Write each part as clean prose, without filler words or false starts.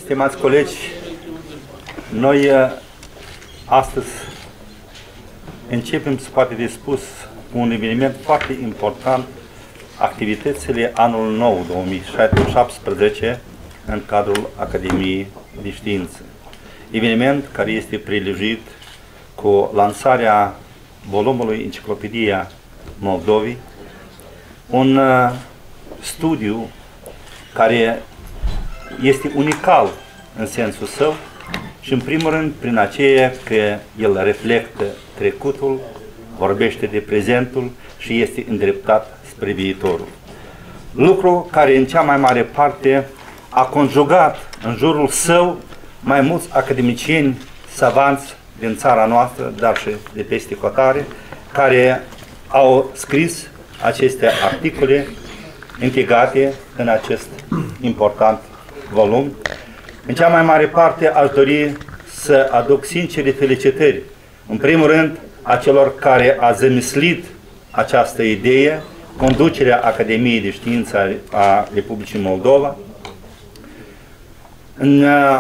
Stimați colegi, noi astăzi începem, se poate de spus, cu un eveniment foarte important, activitățile anul nou 2017 în cadrul Academiei de Știință. Eveniment care este prelungit cu lansarea volumului Enciclopedia Moldovei, un studiu care este unical în sensul său și în primul rând prin aceea că el reflectă trecutul, vorbește de prezentul și este îndreptat spre viitorul. Lucru care în cea mai mare parte a conjugat în jurul său mai mulți academicieni savanți din țara noastră, dar și de peste hotare, care au scris aceste articole integrate în acest important volum. În cea mai mare parte aș dori să aduc sincere felicitări, în primul rând, a celor care a zămislit această idee, conducerea Academiei de Știință a Republicii Moldova, în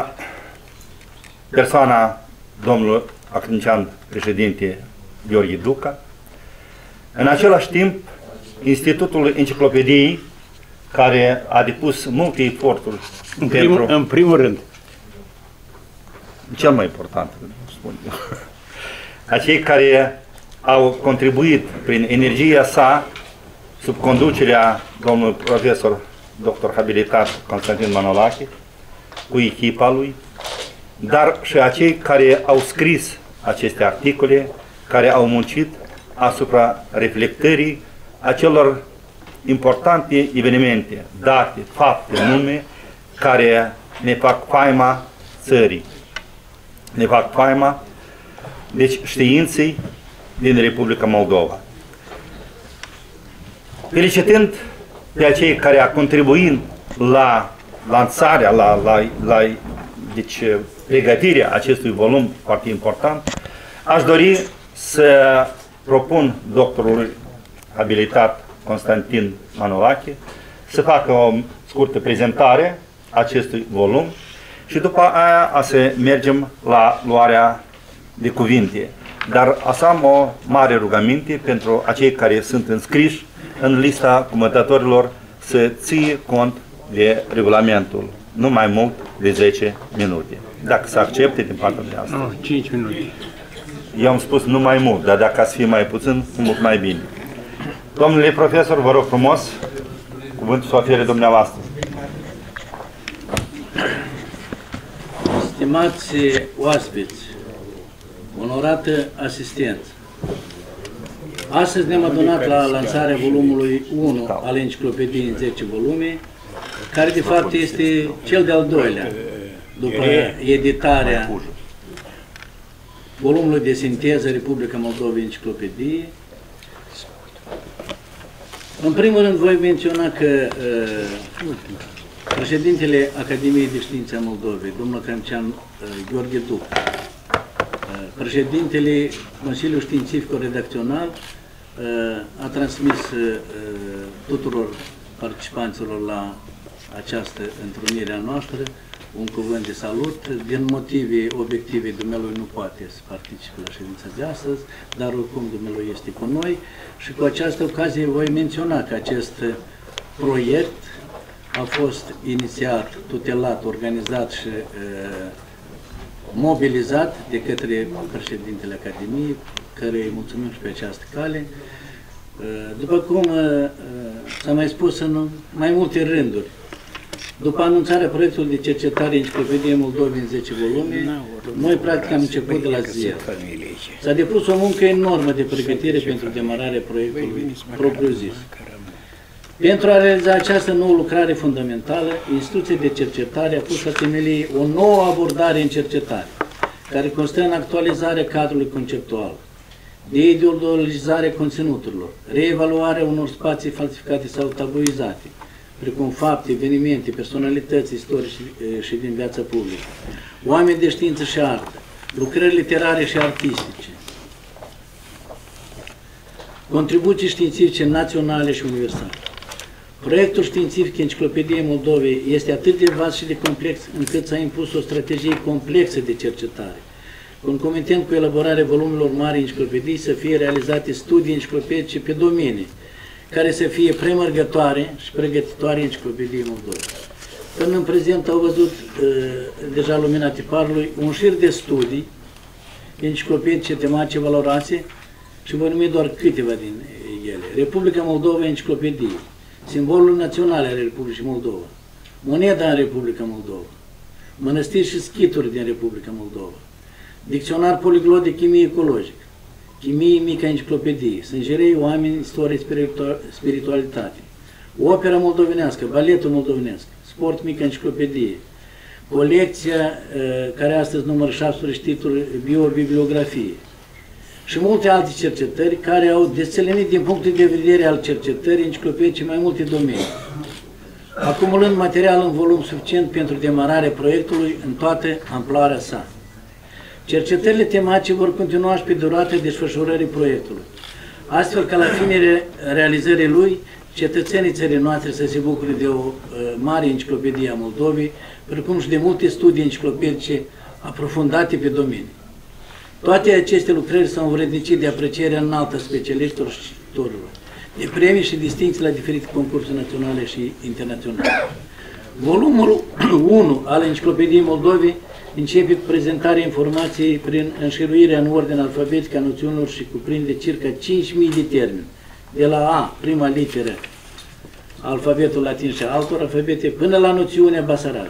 persoana domnului academician președinte Gheorghe Duca, în același timp Institutul Enciclopediei, care a depus multe eforturi în primul rând. Cel mai important, spun eu. Acei care au contribuit prin energia sa, sub conducerea domnului profesor dr. habilitat Constantin Manolache, cu echipa lui, dar și acei care au scris aceste articole, care au muncit asupra reflectării acelor importante evenimente, date, fapte, nume, care ne fac faima țării, ne fac faima, deci științei din Republica Moldova. Felicitând pe acei care au contribuit la lansarea, deci pregătirea acestui volum foarte important, aș dori să propun doctorului abilitat Constantin Manolache să facă o scurtă prezentare acestui volum și după aia să mergem la luarea de cuvinte. Dar am o mare rugăminte pentru acei care sunt înscriși în lista comentatorilor să ție cont de regulamentul, nu mai mult de 10 minute. Dacă se accepte din partea de asta. 5 minute. Eu am spus nu mai mult, dar dacă ați fi mai puțin, mult mai bine. Domnule profesor, vă rog frumos, cuvântul să ofere dumneavoastră. Stimați oaspeți, onorată asistență, astăzi ne-am adunat la lansarea volumului 1 al enciclopediei în 10 volume, care de fapt este cel de-al doilea, după editarea volumului de sinteză Republica Moldova Enciclopedie. În primul rând voi menționa că președintele Academiei de Științe a Moldovei, domnul academician Gheorghe Duca, președintele Consiliului Științifico-Redacțional a transmis tuturor participanților la această întrunire a noastră un cuvânt de salut. Din motive obiective, dumnealui nu poate să participe la ședința de astăzi, dar oricum dumnealui este cu noi și cu această ocazie voi menționa că acest proiect a fost inițiat, tutelat, organizat și mobilizat de către președintele Academiei, care îi mulțumim și pe această cale. După cum s-a mai spus în mai multe rânduri, după anunțarea proiectului de cercetare Enciclopedie Moldovei în 10 volume, noi practic am început de la zero. S-a depus o muncă enormă de pregătire pentru demararea proiectului propriu-zis. Pentru a realiza această nouă lucrare fundamentală, instituția de cercetare a pus la temelie o nouă abordare în cercetare, care constă în actualizarea cadrului conceptual, de ideologizare conținuturilor, reevaluarea unor spații falsificate sau tabuizate, precum fapte, evenimente, personalități istorice și din viața publică, oameni de știință și artă, lucrări literare și artistice, contribuții științifice naționale și universale. Proiectul științific Enciclopediei Moldovei este atât de vast și de complex încât s-a impus o strategie complexă de cercetare. Concomitent cu elaborarea volumelor mari enciclopedii să fie realizate studii enciclopedice pe domenii, care să fie premergătoare și pregătitoare Enciclopediei Moldovei. Până în prezent au văzut deja lumina tiparului un șir de studii enciclopedice tematice valoroase și voi numi doar câteva din ele. Republica Moldova Enciclopedie, simbolul național al Republicii Moldova, moneda în Republica Moldova, mănăstiri și schituri din Republica Moldova, dicționar poliglot de chimie ecologică, chimie mică enciclopedie, sângerei, oameni, istorie, spiritualitate, opera moldovenească, baletul moldovenesc, sport mică enciclopedie, colecția care astăzi numără 17 titluri, biobibliografie și multe alte cercetări care au deselenit din punctul de vedere al cercetării enciclopedice mai multe domenii, acumulând material în volum suficient pentru demararea proiectului în toată amploarea sa. Cercetările tematice vor continua și pe durata desfășurării proiectului, astfel ca la finele realizării lui, cetățenii țării noastre să se bucure de o mare enciclopedie a Moldovei, precum și de multe studii enciclopedice aprofundate pe domenii. Toate aceste lucrări s-au învrednicit de aprecierea înaltă a specialiștilor și cititorilor, de premii și distincții la diferite concursuri naționale și internaționale. Volumul 1 al Enciclopediei Moldovei începe cu prezentarea informației prin înșiruirea în ordine alfabetică a noțiunilor și cuprinde circa 5.000 de termeni, de la A, prima literă, alfabetul latin și altor alfabete, până la noțiunea Basarab.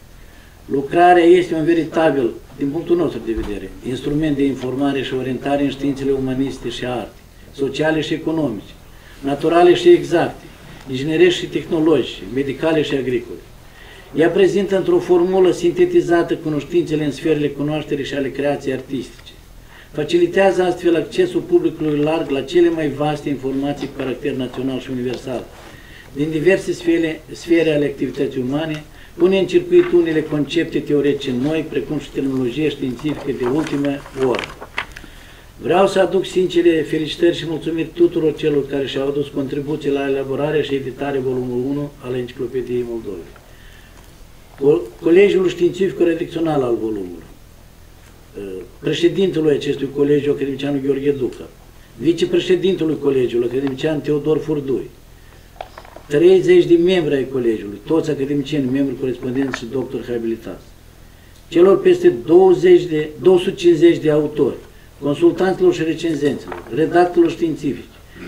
Lucrarea este un veritabil, din punctul nostru de vedere, instrument de informare și orientare în științele umaniste și arte, sociale și economice, naturale și exacte, inginerești și tehnologice, medicale și agricole. Ea prezintă într-o formulă sintetizată cunoștințele în sferele cunoașterii și ale creației artistice. Facilitează astfel accesul publicului larg la cele mai vaste informații cu caracter național și universal, din diverse sfere ale activității umane, pune în circuit unele concepte teoretice noi, precum și terminologie științifică de ultimă oră. Vreau să aduc sincere felicitări și mulțumiri tuturor celor care și-au adus contribuții la elaborarea și editarea volumul 1 al Enciclopediei Moldovei. Colegiul științific-redacțional al volumului, președintelui acestui colegiu, academicianul Gheorghe Ducă, vicepreședintelui colegiului, academician Teodor Furdui, 30 de membri ai colegiului, toți academicieni, membri corespondenți și doctori habilitați, celor peste 250 de autori, consultanților și recenzenților, redactorilor științifici.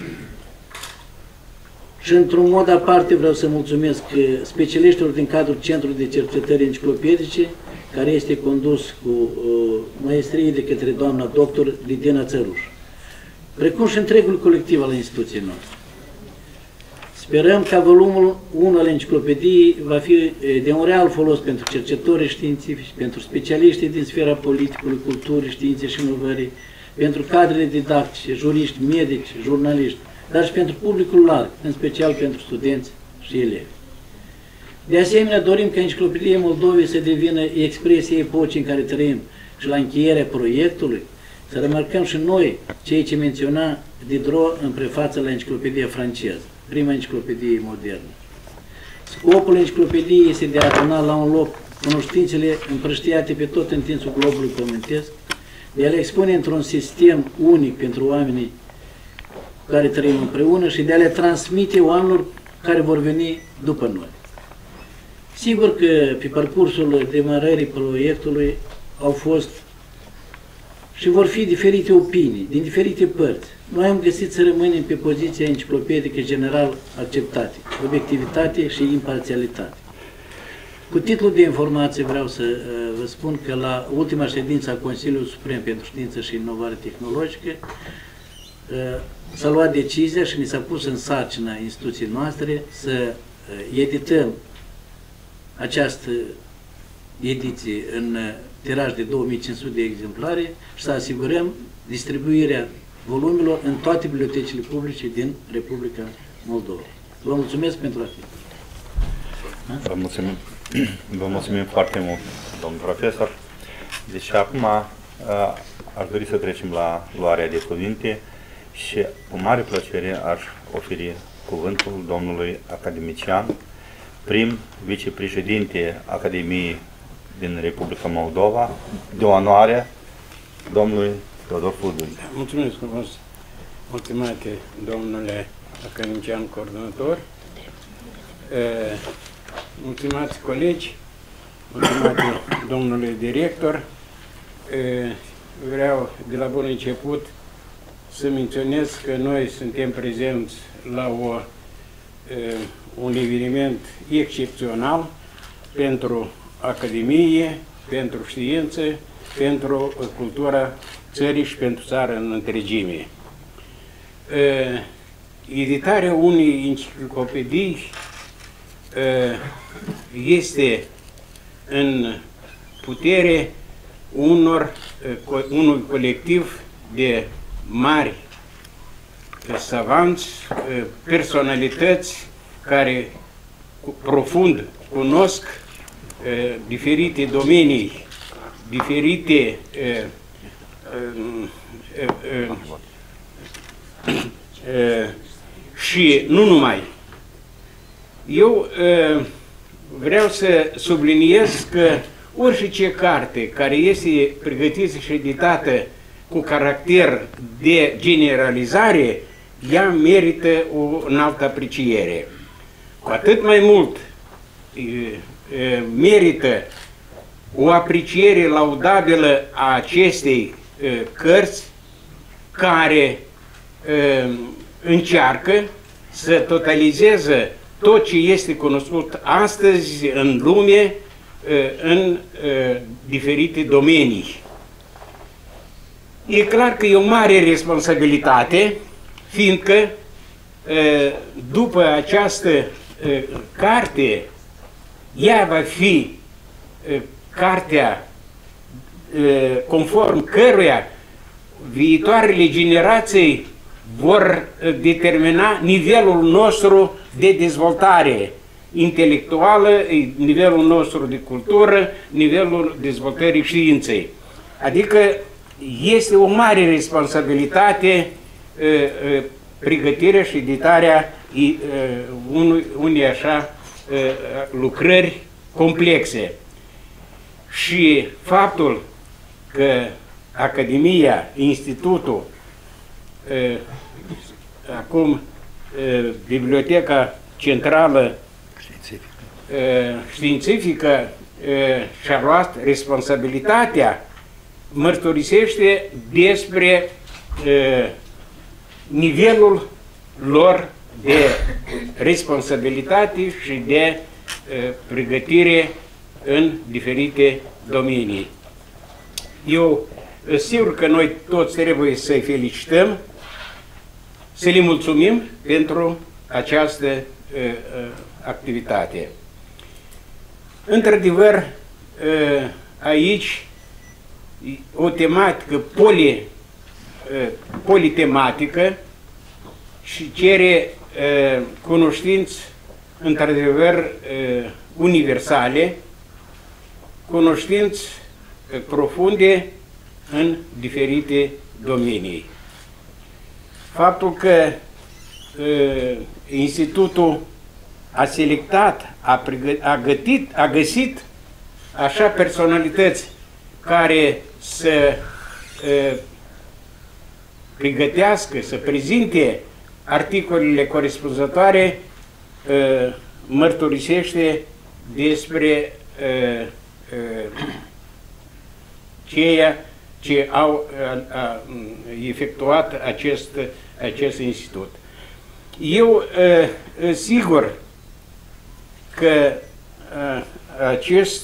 Și într-un mod aparte vreau să mulțumesc specialiștilor din cadrul Centrului de Cercetări Enciclopedice, care este condus cu maestrie de către doamna doctor Lidina Țăruș, precum și întregul colectiv al instituției noastre. Sperăm că volumul 1 al enciclopediei va fi de un real folos pentru cercetători științifici, pentru specialiștii din sfera politicului, culturii, științei și inovării, pentru cadrele didactice, juriști, medici, jurnaliști, dar și pentru publicul larg, în special pentru studenți și elevi. De asemenea, dorim ca Enciclopedia Moldovei să devină expresie epocii în care trăim și la încheierea proiectului, să remarcăm și noi ceea ce menționa Diderot în prefață la Enciclopedia franceză, prima enciclopedie modernă. Scopul enciclopediei este de a aduna la un loc cunoștințele împrăștiate pe tot întinsul globului pământesc, de a le expune într-un sistem unic pentru oamenii cu care trăim împreună și de a le transmite oamenilor care vor veni după noi. Sigur că pe parcursul demarării proiectului au fost și vor fi diferite opinii, din diferite părți. Noi am găsit să rămânem pe poziția enciclopedică general acceptate, obiectivitate și imparțialitate. Cu titlul de informație vreau să vă spun că la ultima ședință a Consiliului Suprem pentru Știință și Inovare Tehnologică s-a luat decizia și ni s-a pus în sarcina instituției noastre să edităm această ediție în tiraj de 2500 de exemplare și să asigurăm distribuirea volumelor în toate bibliotecile publice din Republica Moldova. Vă mulțumesc pentru atenție. Vă mulțumim foarte mult, domnul profesor. Deci acum aș dori să trecem la luarea de cuvinte și cu mare plăcere aș oferi cuvântul domnului academician, prim vicepreședinte Academiei din Republica Moldova, de onoare, domnului Teodor Fudul. Mulțumesc frumos, mulțumate domnule academician coordonator, mulțumați colegi, mulțumate domnule director. Vreau de la bun început să menționez că noi suntem prezenți la un eveniment excepțional pentru Academie, pentru știință, pentru cultura țării și pentru țară în întregime. Editarea unei enciclopedii este în putere unui colectiv de mari savanți, personalități care profund cunosc diferite domenii, diferite și nu numai. Eu vreau să subliniez că orice carte care este pregătită și editată cu caracter de generalizare, ea merită o înaltă apreciere. Cu atât mai mult merită o apreciere laudabilă a acestei cărți care încearcă să totalizeze tot ce este cunoscut astăzi în lume în diferite domenii. E clar că e o mare responsabilitate, fiindcă după această carte, ea va fi cartea conform căruia viitoarele generații vor determina nivelul nostru de dezvoltare intelectuală, nivelul nostru de cultură, nivelul dezvoltării științei. Adică este o mare responsabilitate pregătirea și editarea unei așa lucrări complexe. Și faptul că Academia, Institutul, acum Biblioteca Centrală Științifică și-a luat responsabilitatea, mărturisește despre nivelul lor de responsabilitate și de pregătire în diferite domenii. Eu sigur că noi toți trebuie să-i felicităm, să le mulțumim pentru această activitate. Într-adevăr, aici o tematică politematică și cere cunoștințe într-adevăr universale, cunoștințe profunde în diferite domenii. Faptul că Institutul a selectat, a găsit așa personalități care să pregătească, să prezinte articolele corespunzătoare, mărturisește despre ceea ce au efectuat acest institut. Eu sigur că acest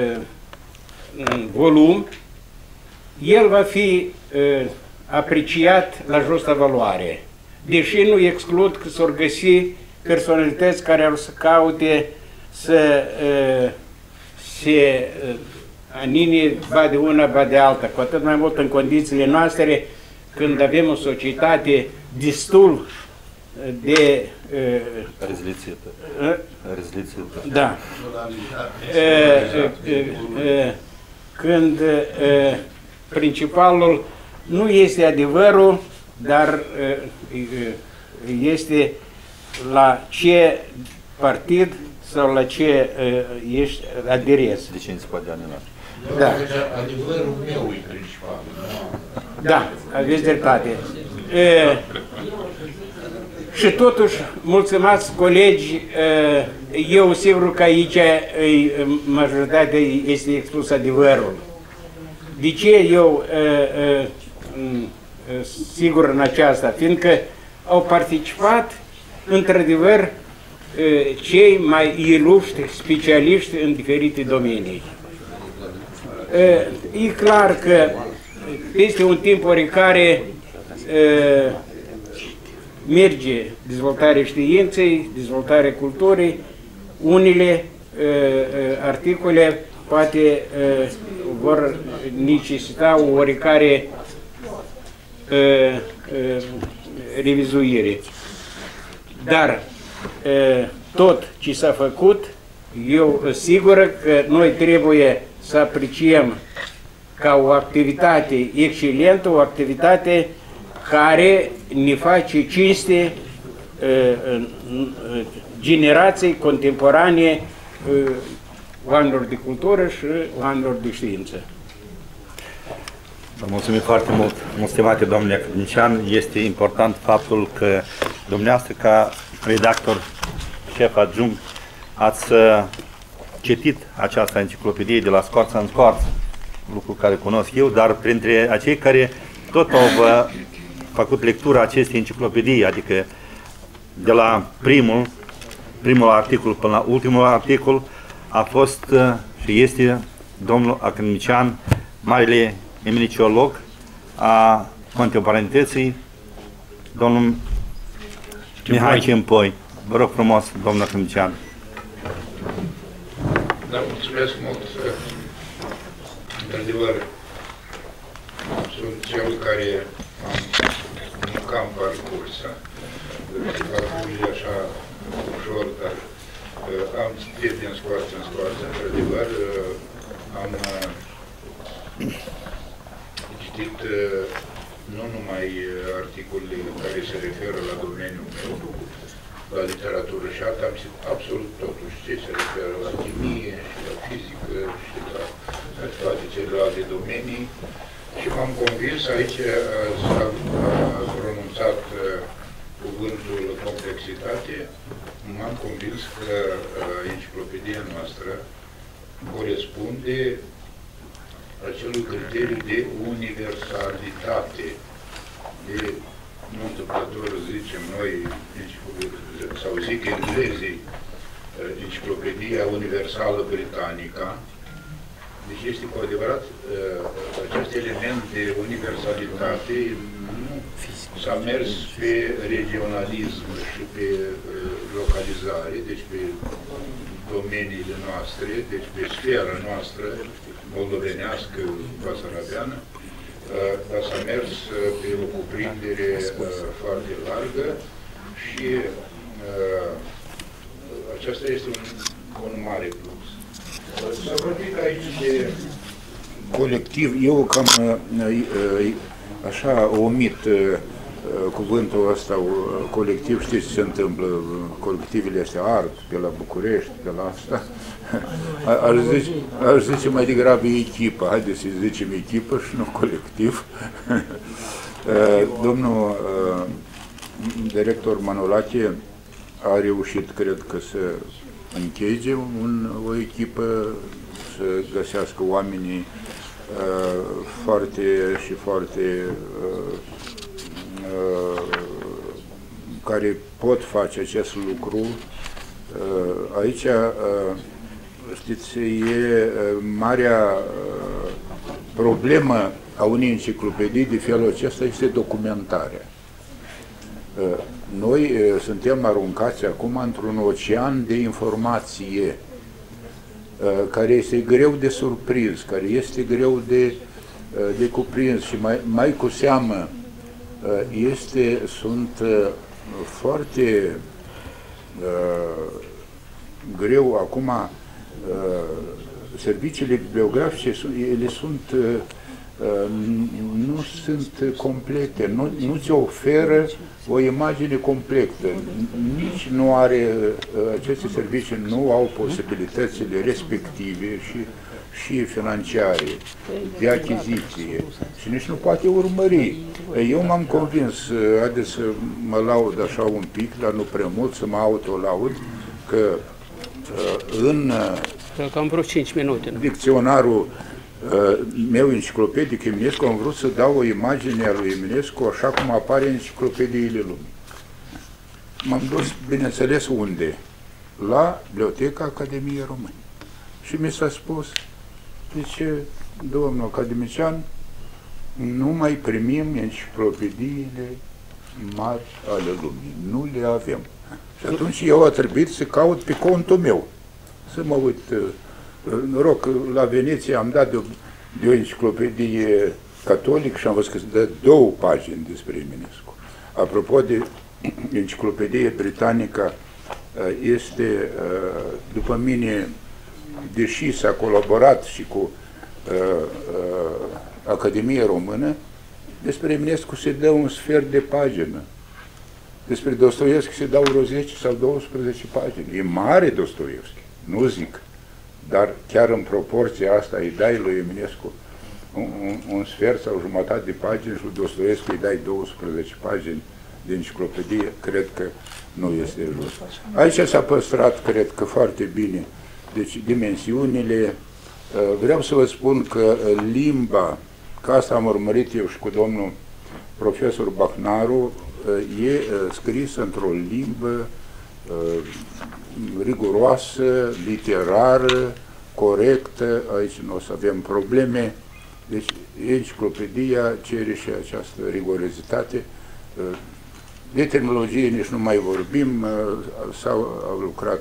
volum, el va fi apreciat la justă valoare, deși nu exclud că s-or găsi personalități care ar să caute să se anine ba de una, ba de alta, cu atât mai mult în condițiile noastre, când avem o societate destul de Rezilițită. Da. Când principalul nu este adevărul, dar este la ce partid sau la ce ești aderezi. De cine se poate anula? Da. Adevărul meu e principal. Da, aveți dreptate. Și totuși, mulțumați colegi, eu sigur că aici majoritatea este expus adevărul. De ce eu sigur în aceasta? Fiindcă au participat într-adevăr cei mai iluștri specialiști în diferite domenii. E clar că peste un timp oricare merge dezvoltarea științei, dezvoltarea culturii, unele articole poate vor necesita o oricare revizuire. Dar tot ce s-a făcut, eu sigur că noi trebuie să apreciem ca o activitate excelentă, o activitate care ne face cinste generații contemporane, oamenilor de cultură și oamenilor de știință. Vă mulțumim foarte mult, stimate domnule academician. Este important faptul că dumneavoastră, ca redactor șef adjunct, ați citit această enciclopedie de la scoarță în scoarță, lucru care cunosc eu, dar printre acei care tot au făcut lectura acestei enciclopedii, adică de la primul articol până la ultimul articol, a fost și este domnul academician, marele eminiciolog a contemporanității, domnul Mihai Cimpoi. Vă rog frumos, domnul academician. Da, mulțumesc mult. Într-adevăr, sunt cel care am cam parcurs. Parcursul așa ușor, dar am citit din scoarță în scoarță. Într-adevăr, am citit nu numai articolele care se referă la domeniul meu, la literatură și artă, am citit absolut totul, ce se referă la chimie și la fizică și la toate celelalte domenii. Și m-am convins, aici s-a pronunțat cuvântul complexitate, m-am convins că enciclopedia noastră corespunde acelui criteriu de universalitate. De, nu întâmplător zicem noi, sau zic englezii, Enciclopedia Universală Britanica. Deci este cu adevărat acest element de universalitate, nu s-a mers pe regionalism și pe localizare, deci pe domeniile noastre, deci pe sfera noastră moldovenească, basarabeană, dar s-a mers pe o cuprindere foarte largă și aceasta este un mare plus. S-a vorbit aici de colectiv. Eu cam așa omit cuvântul ăsta, colectiv. Știți ce se întâmplă? Colectivele astea art, pe la București, pe la asta. Aș zice mai degrabă echipă. Haideți să zicem echipă și nu colectiv. Domnul director Manolache a reușit, cred că, să închege o echipă, să găsească oamenii foarte care pot face acest lucru. Aici, știți, e marea problemă a unei enciclopedii de felul acesta este documentarea. Noi suntem aruncați acum într-un ocean de informație care este greu de surprins, care este greu de cuprins și mai cu seamă sunt foarte greu acum serviciile bibliografice, ele sunt nu sunt complete, nu ți oferă o imagine completă. Nici nu are, aceste servicii nu au posibilitățile respective și financiare, de achiziție și nici nu poate urmări. Eu m-am convins, haideți să mă laud așa un pic, dar nu prea mult, să mă autolaud, că în cam vreo 5 minute. dicționarul meu enciclopedic Eminescu am vrut să dau o imagine a lui Eminescu așa cum apare în enciclopediile lumii. M-am dus, bineînțeles, unde? La Biblioteca Academiei Române. Și mi s-a spus, zice, domnul academician, nu mai primim enciclopediile mari ale lumii, nu le avem. Și atunci eu a trebuit să caut pe contul meu, să mă uit. Noroc, la Veneția am dat de o enciclopedie catolic și am văzut că se dă 2 pagini despre Eminescu. Apropo de enciclopedie britanică, este, după mine, deși s-a colaborat și cu Academia Română, despre Eminescu se dă un sfert de pagină. Despre Dostoievski se dau vreo 10 sau 12 pagini. E mare Dostoievski, nu zic. Dar chiar în proporția asta îi dai lui Eminescu un sfert sau jumătate de pagini și lui Dostoievski îi dai 12 pagini de enciclopedie, cred că nu este just. Aici s-a păstrat, cred că foarte bine, deci dimensiunile. Vreau să vă spun că limba, că asta am urmărit eu și cu domnul profesor Bahnaru, e scrisă într-o limbă riguroasă, literară, corectă, aici nu o să avem probleme, deci enciclopedia cere și această rigorozitate. De terminologie nici nu mai vorbim, au lucrat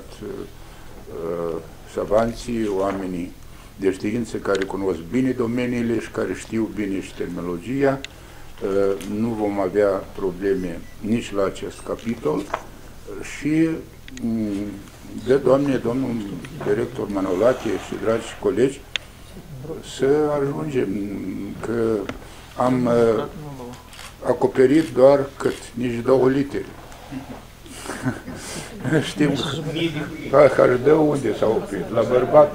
savanții, oamenii de știință care cunosc bine domeniile și care știu bine și terminologia. Nu vom avea probleme nici la acest capitol și de Doamne, domnul director Manolache și dragi colegi, să ajungem, că am acoperit doar cât? Nici 2 litere. Știm că HD unde s-a oprit? La bărbat.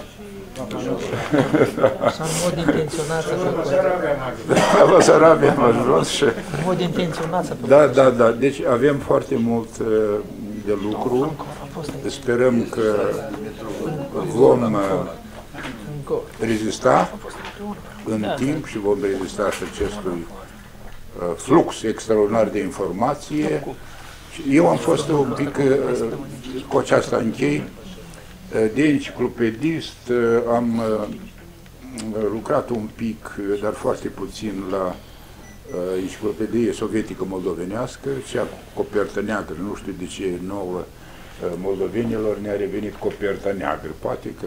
Sau în mod intenționat să facă. La Sarabia am ajuns și... În mod intenționat să facă. Da. Deci avem foarte mult de lucru. Sperăm că vom rezista în timp și vom rezista și acestui flux extraordinar de informație. Eu am fost un pic, cu aceasta închei, de enciclopedist, am lucrat un pic, dar foarte puțin, la enciclopedie sovietică moldovenească, cea copertă neagră, nu știu de ce nouă moldovenilor ne-a revenit coperta neagră, poate că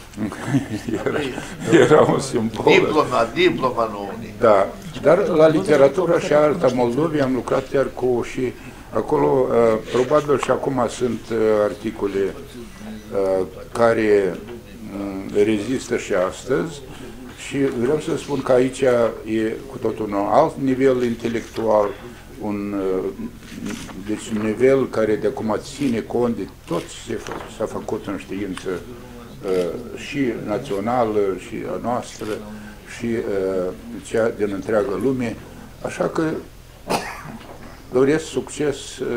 era un simbol. Diploma nu unii. Da, dar la literatura și arta Moldovei am lucrat chiar cu și acolo, probabil și acum sunt articole care rezistă și astăzi și vreau să spun că aici e cu totul un alt nivel intelectual, deci un nivel care de acum ține cont de tot ce s-a făcut în știință și națională și a noastră și cea din întreaga lume, așa că doresc succes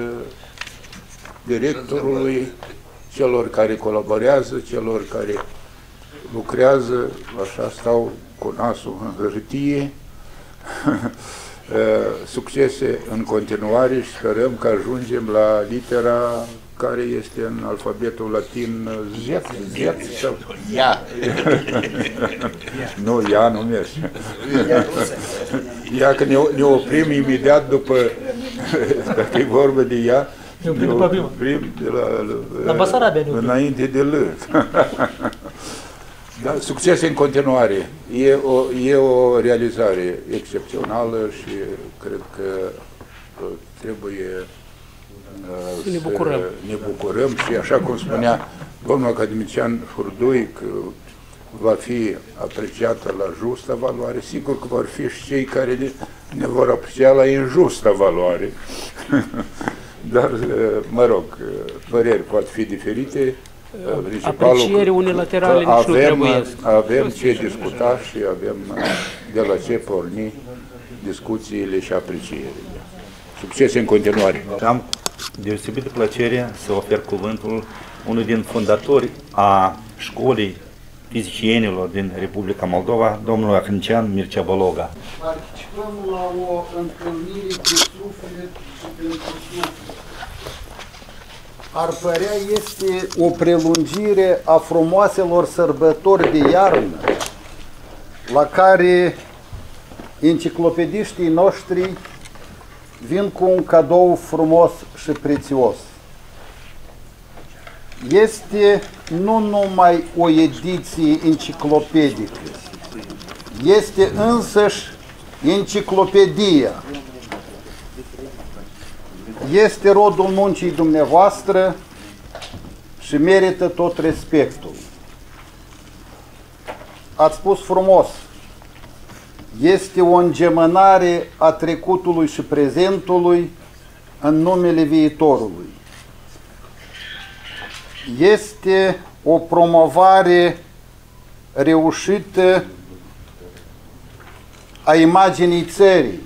directorului, celor care colaborează, celor care lucrează, așa stau cu nasul în hârtie, succese în continuare și sperăm că ajungem la litera care este în alfabetul latin Z sau... Ia! Nu, ea nu merge. Ia că ne oprim imediat după, dacă e vorba de ea, ne oprim de la Basarabia, înainte de L. Da, succes în continuare. E o realizare excepțională și cred că trebuie să ne bucurăm și așa cum spunea domnul academician Hurdui, că va fi apreciată la justă valoare, sigur că vor fi și cei care ne vor aprecia la injustă valoare. Dar, mă rog, păreri pot fi diferite. Apreciere unilaterale nici nu trebuie. Avem ce discuta și avem de la ce porni discuțiile și aprecierile. Succes în continuare! Am deosebită plăcere să ofer cuvântul unul din fondatori a școlii fizicienilor din Republica Moldova, domnul Ahâncean Mircea Bologa. Participăm la o întâlnire cu suflet și pentru suflet. Ar părea este o prelungire a frumoaselor sărbători de iarnă, la care enciclopediștii noștri vin cu un cadou frumos și prețios. Este nu numai o ediție enciclopedică, este însăși enciclopedia. Este rodul muncii dumneavoastră și merită tot respectul. Ați spus frumos, este o îngemânare a trecutului și prezentului în numele viitorului. Este o promovare reușită a imaginii țării.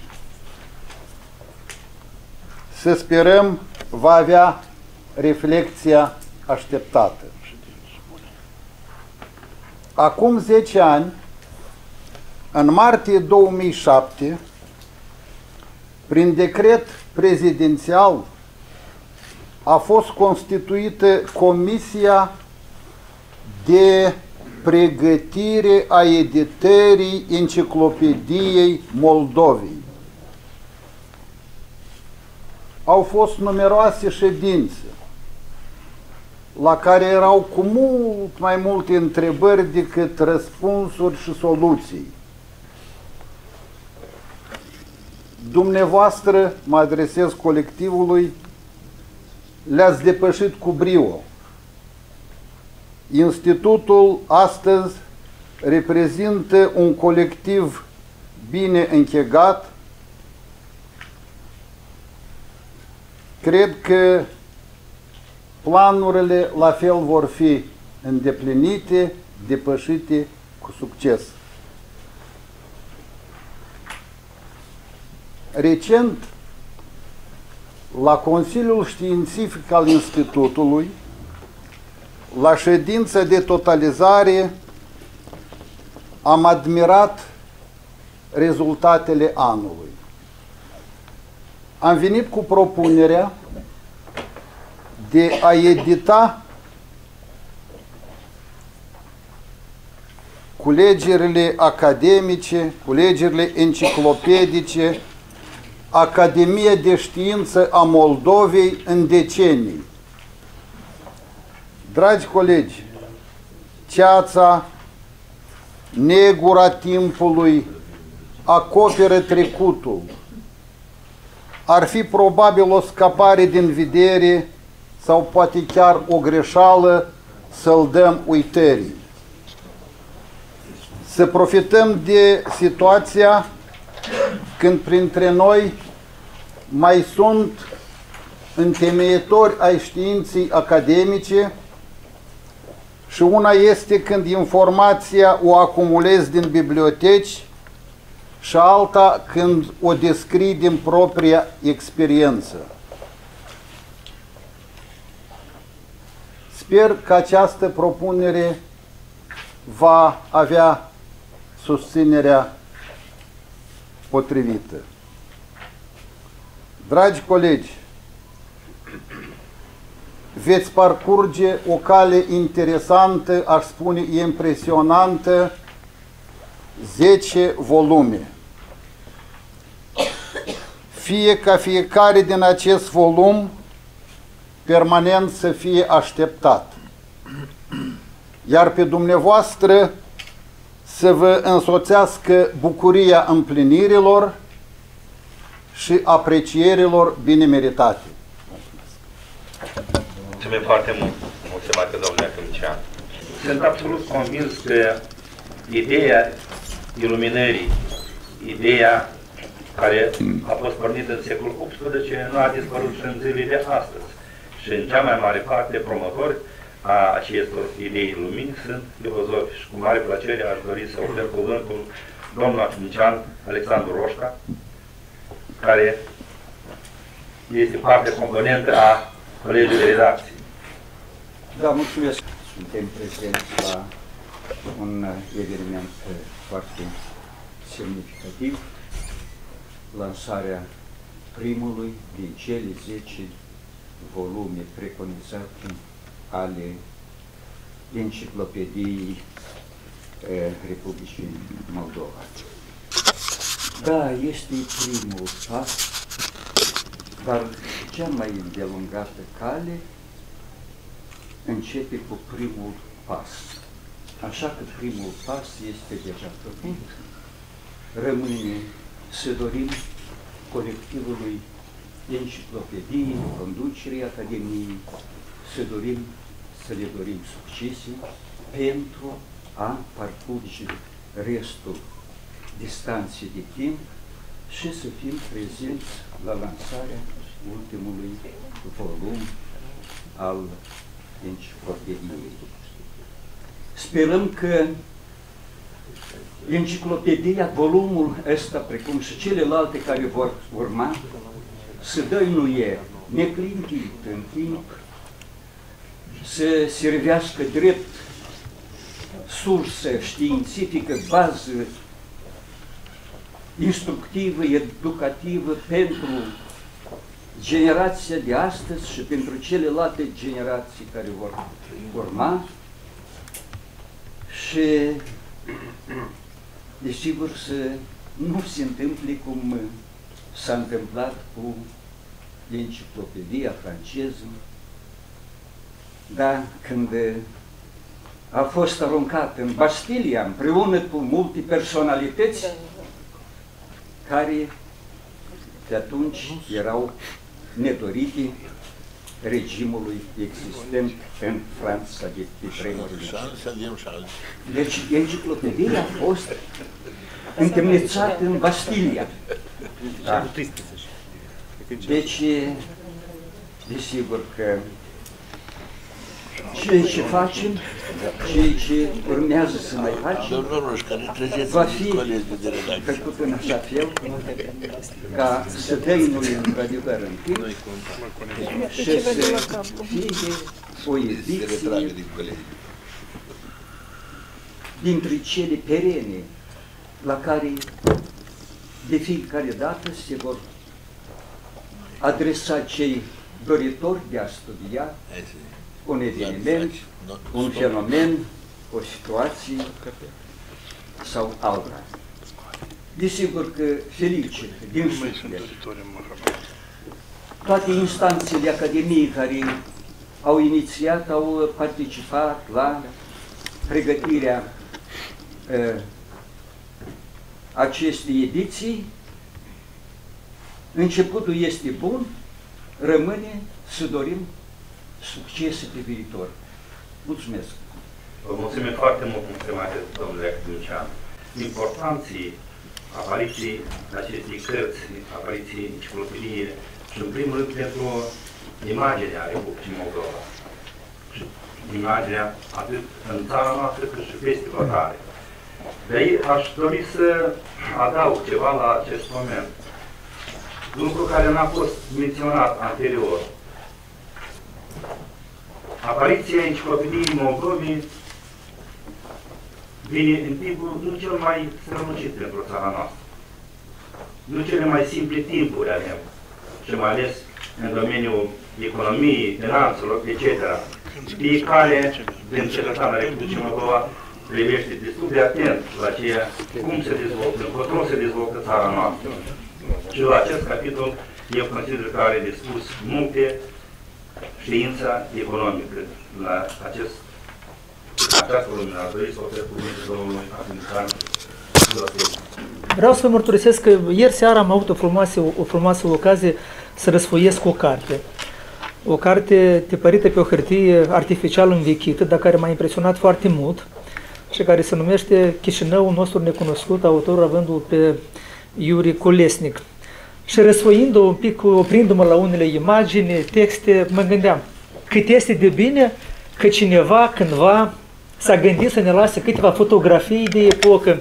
Să sperăm va avea reflecția așteptată. Acum 10 ani, în martie 2007, prin decret prezidențial, a fost constituită Comisia de pregătire a editării Enciclopediei Moldovei. Au fost numeroase ședințe la care erau cu mult mai multe întrebări decât răspunsuri și soluții. Dumneavoastră, mă adresez colectivului, le-ați depășit cu brio. Institutul astăzi reprezintă un colectiv bine închegat. Cred că planurile la fel vor fi îndeplinite, depășite cu succes. Recent, la Consiliul Științific al Institutului, la ședința de totalizare, am admirat rezultatele anului. Am venit cu propunerea de a edita culegerile academice, culegerile enciclopedice, Academia de Știință a Moldovei în decenii. Dragi colegi, ceața, negura timpului acoperă trecutul. Ar fi probabil o scăpare din vedere sau poate chiar o greșeală să-l dăm uitării. Să profităm de situația când printre noi mai sunt întemeietori ai științei academice și una este când informația o acumulezi din biblioteci și alta când o descrii din propria experiență. Sper că această propunere va avea susținerea potrivită. Dragi colegi, veți parcurge o cale interesantă, aș spune impresionantă, 10 volume. Fie ca fiecare din acest volum permanent să fie așteptat. Iar pe dumneavoastră să vă însoțească bucuria împlinirilor și aprecierilor bine meritate. Mulțumim foarte mult, domnule Ahâncean. Sunt absolut convins că ideea iluminării, ideea care a fost pornită în secolul XVIII, nu a dispărut și în zilele de astăzi. Și în cea mai mare parte promotori a acestor idei lumini sunt filozofi. Și cu mare plăcere aș dori să ofer cuvântul domnul academician Alexandru Roșca, care este parte componentă a colegiului de redacție. Da, mulțumesc. Suntem prezenți la un eveniment foarte semnificativ, lansarea primului din cele 10 volume preconizate ale Enciclopediei Republicii Moldova. Da, este primul pas, dar cea mai îndelungată cale începe cu primul pas. Așa că primul pas este deja făcut, rămâne să dorim colectivului Enciclopediei, conducerii Academiei, să le dorim succese pentru a parcurge restul distanței de timp și să fim prezenți la lansarea ultimului volum al Enciclopediei. Sperăm că Enciclopedia, volumul ăsta, precum și celelalte care vor urma, să dăinuie neclintit în timp, să servească drept sursă științifică, bază instructivă, educativă pentru generația de astăzi și pentru celelalte generații care vor urma și, desigur, să nu se întâmple cum s-a întâmplat cu Enciclopedia franceză, da, când a fost aruncat în Bastilia împreună cu multe personalități care de atunci erau nedorite regimului existent în Franța de vremurile. Deci Enciclopedia a fost întemnițată în Bastilia. Da. Deci, desigur că ceea ce facem, ceea ce urmează să mai facem, va fi făcut în așa fel ca să dăinuie într-adevăr în timp și să fie o ediție dintre cele perene la care de fiecare dată se vor adresa cei doritori de a studia un eveniment, un fenomen, o situație sau alta. Desigur că felicit din suflet toate instanțele Academiei care au inițiat, au participat la pregătirea acestei ediții. Începutul este bun, rămâne să dorim succese pe viitor. Mulțumesc! Vă mulțumim foarte mult, stimate domnule academician. Importanții apariției acestei cărți, apariției enciclopediei și, în primul rând, pentru imaginea Republicii Moldova. Și imaginea atât în țara noastră cât și peste hotare. De aici aș dori să adaug ceva la acest moment. Lucru care n-a fost menționat anterior. Apariția Enciclopediei Moldovei vine în timpul nu cel mai strălucit pentru țara noastră. Nu cele mai simple timpuri avem, și mai ales în domeniul economiei, finanțelor, etc. Fiecare din cetățenii Republicii Moldova privește destul de atent la ceea cum se dezvoltă, încotro se dezvoltă țara noastră. Și la acest capitol eu consider că are de spus multe știința economică. La această lumină aș dori să ofer cuvântul domnului academician. Vreau să mărturisesc că ieri seara am avut o frumoasă ocazie să răsfoiesc o carte. O carte tipărită pe o hârtie artificial învechită, dar care m-a impresionat foarte mult. și care se numește Chișinăul nostru necunoscut, autorul avându-l pe Iuri Colesnic. Și răsfoind-o un pic, oprindu-mă la unele imagini, texte, mă gândeam cât este de bine că cineva cândva s-a gândit să ne lase câteva fotografii de epocă,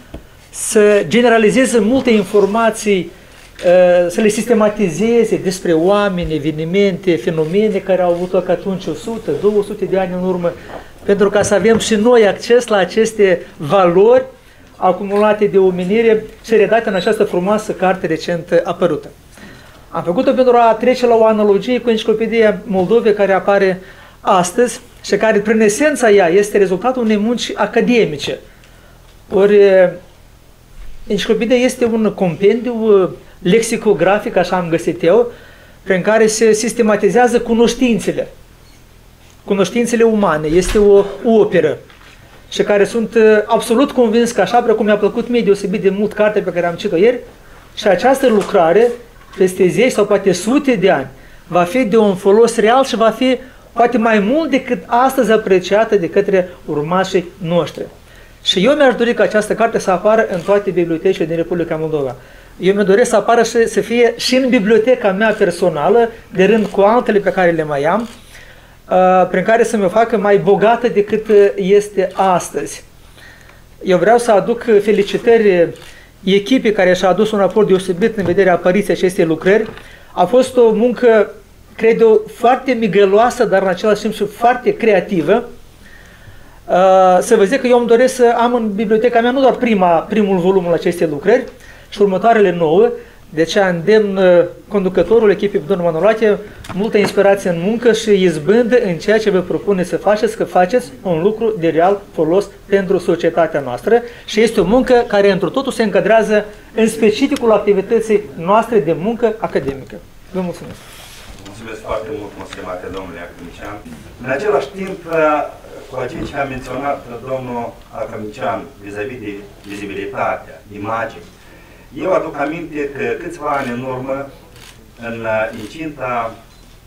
să generalizeze multe informații, să le sistematizeze despre oameni, evenimente, fenomene care au avut loc atunci 100, 200 de ani în urmă, pentru ca să avem și noi acces la aceste valori acumulate de omenire și redate în această frumoasă carte recent apărută. Am făcut-o pentru a trece la o analogie cu Enciclopedia Moldovei care apare astăzi și care, prin esența ea, este rezultatul unei munci academice. Ori, Enciclopedia este un compendiu lexicografic, așa am găsit eu, prin care se sistematizează cunoștințele umane. Este o operă și care sunt absolut convins că așa, precum mi-a plăcut mie deosebit de mult cartea pe care am citit-o ieri, și această lucrare, peste 10 sau poate sute de ani, va fi de un folos real și va fi poate mai mult decât astăzi apreciată de către urmașii noștri. Și eu mi-aș dori ca această carte să apară în toate bibliotecile din Republica Moldova. Eu mi-aș dori să apară și să fie și în biblioteca mea personală, de rând cu altele pe care le mai am, prin care să mă facă mai bogată decât este astăzi. Eu vreau să aduc felicitări echipei care și-a adus un raport deosebit în vederea apariției acestei lucrări. A fost o muncă, cred eu, foarte migăloasă, dar în același timp și foarte creativă. Să vă zic că eu îmi doresc să am în biblioteca mea nu doar primul volum al acestei lucrări și următoarele 9, de aceea îndemn conducătorul echipei, domnul Manolache, multă inspirație în muncă și izbândă în ceea ce vă propune să faceți, că faceți un lucru de real folos pentru societatea noastră și este o muncă care întru totul se încadrează în specificul activității noastre de muncă academică. Vă mulțumesc! Mulțumesc foarte mult, stimate domnule academician. În același timp, cu ceea ce a menționat domnul academician vis-a-vis de vizibilitatea, imagini, eu aduc aminte că câțiva ani în urmă, în incinta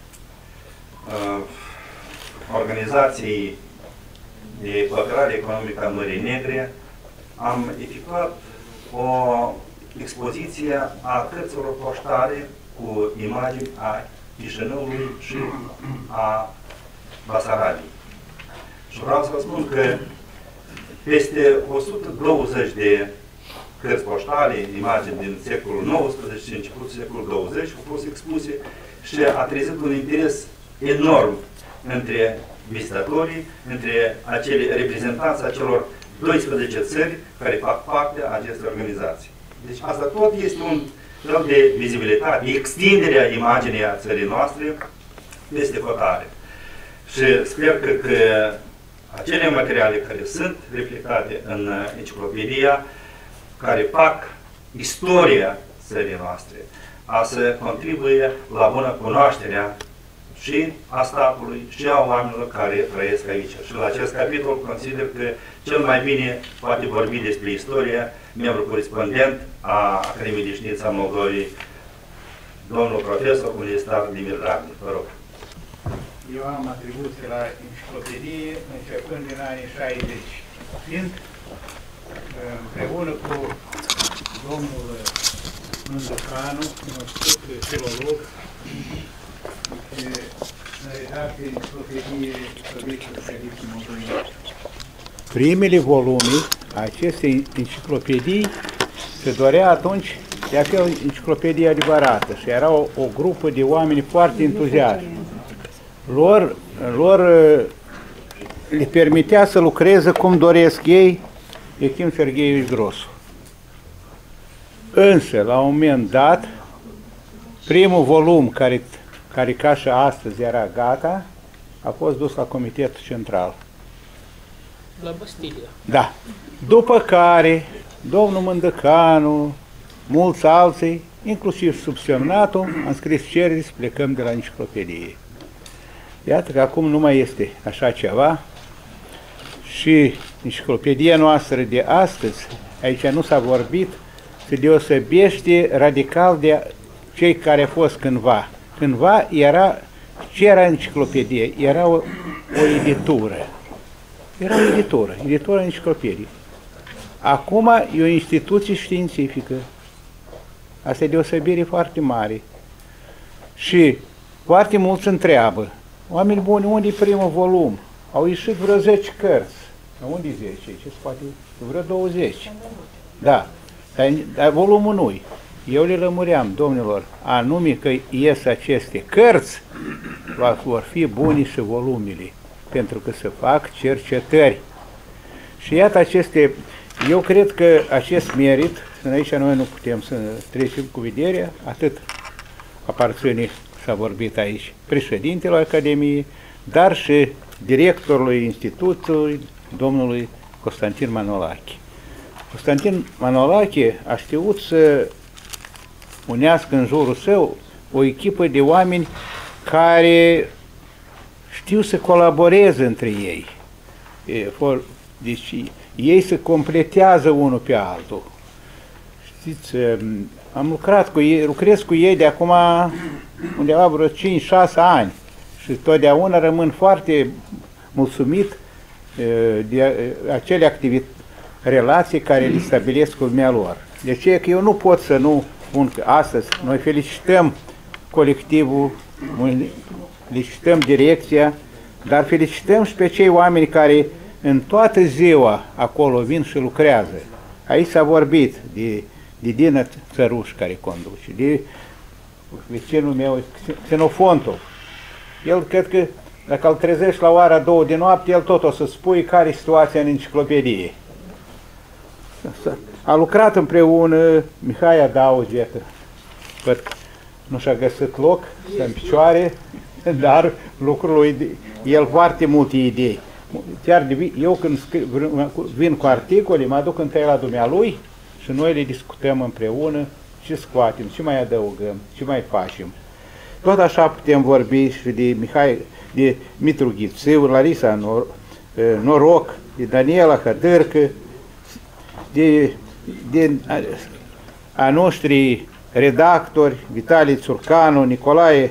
organizației de cooperare economică a Mării Negre, am efectuat o expoziție a cărților poștale cu imagini a Chișinăului și a Basarabiei. Și vreau să vă spun că peste 120 de cărți poștale, imagini din secolul XIX și începutul secolul XX au fost expuse și a trezit un interes enorm între vizitatorii, între acele reprezentanți a celor 12 țări care fac parte a acestei organizații. Deci asta tot este un fel de vizibilitate, extinderea imaginii a țării noastre peste hotare. Și sper că acele materiale care sunt reflectate în enciclopedia, care fac istoria țării noastre, a să contribuie la bună cunoașterea și a statului și a oamenilor care trăiesc aici. Și la acest capitol consider că cel mai bine poate vorbi despre istoria membru corespondent a Academiei de Științe a Moldovei, domnul profesor universitar Dimir Dragnea. Vă rog. Eu am atribuții la enciclopedie începând din anii 60, fiind împreună cu domnul Mândăcanu, cunoscut filolog, în redacție enciclopedie Sovietică Socialistă Moldovei. Primele volume acestei enciclopedii se dorea atunci de a fi o enciclopedie adevărată și era o grupă de oameni foarte entuziaști. Lor le permitea să lucreze cum doresc ei, Echim Sergheiuș Grosu. Însă, la un moment dat, primul volum, care ca și astăzi era gata, a fost dus la Comitetul Central. La Bastilia. Da. După care, domnul Mândăcanu, mulți alții, inclusiv subsemnatul, am scris cereri să plecăm de la enciclopedie. Iată că acum nu mai este așa ceva și enciclopedia noastră de astăzi, aici nu s-a vorbit, se deosebește radical de cei care au fost cândva. Cândva era, ce era enciclopedie? Era o editură. Era o editoră enciclopedie. Acum e o instituție științifică. Asta e deosebire foarte mare. Și foarte mulți întreabă, oameni buni, unde e primul volum? Au ieșit vreo 10 cărți. Unde e 10? Ce poate? Vreo 20. Da, dar volumul nu-i. Eu le lămuream, domnilor, anume că ies aceste cărți, vor fi buni și volumele, pentru că se fac cercetări. Și iată aceste, eu cred că acest merit, și aici noi nu putem să trecem cu vederea, atât aparține, s-a vorbit aici, președintelui Academiei, dar și directorului institutului, domnului Constantin Manolache. Constantin Manolache a știut să unească în jurul său o echipă de oameni care știu să colaboreze între ei. Deci ei se completează unul pe altul. Știți, am lucrat cu ei, lucrez cu ei de acum undeva vreo 5-6 ani și totdeauna rămân foarte mulțumit de acele relații care le stabilesc cu lumea lor. Deci e că eu nu pot să nu spun că astăzi noi felicităm colectivul, felicităm direcția, dar felicităm și pe cei oameni care în toată ziua acolo vin și lucrează. Aici s-a vorbit de Dina Țăruș care conduce, de vecinul meu, Xenofontov. El cred că dacă îl trezești la ora 2 de noapte, el tot o să spui care e situația în enciclopedie. A lucrat împreună Mihai Adauge, văd că nu și-a găsit loc, stă în picioare, dar lucrul lui, el foarte multe idei. Chiar eu când vin cu articole, mă aduc întâi la dumnealui și noi le discutăm împreună, ce scoatem, ce mai adăugăm, ce mai facem. Tot așa putem vorbi și de Mitru Ghițiu, Larisa Noroc, de Daniela Hădârcă, de a noștri redactori, Vitalie Țurcanu, Nicolae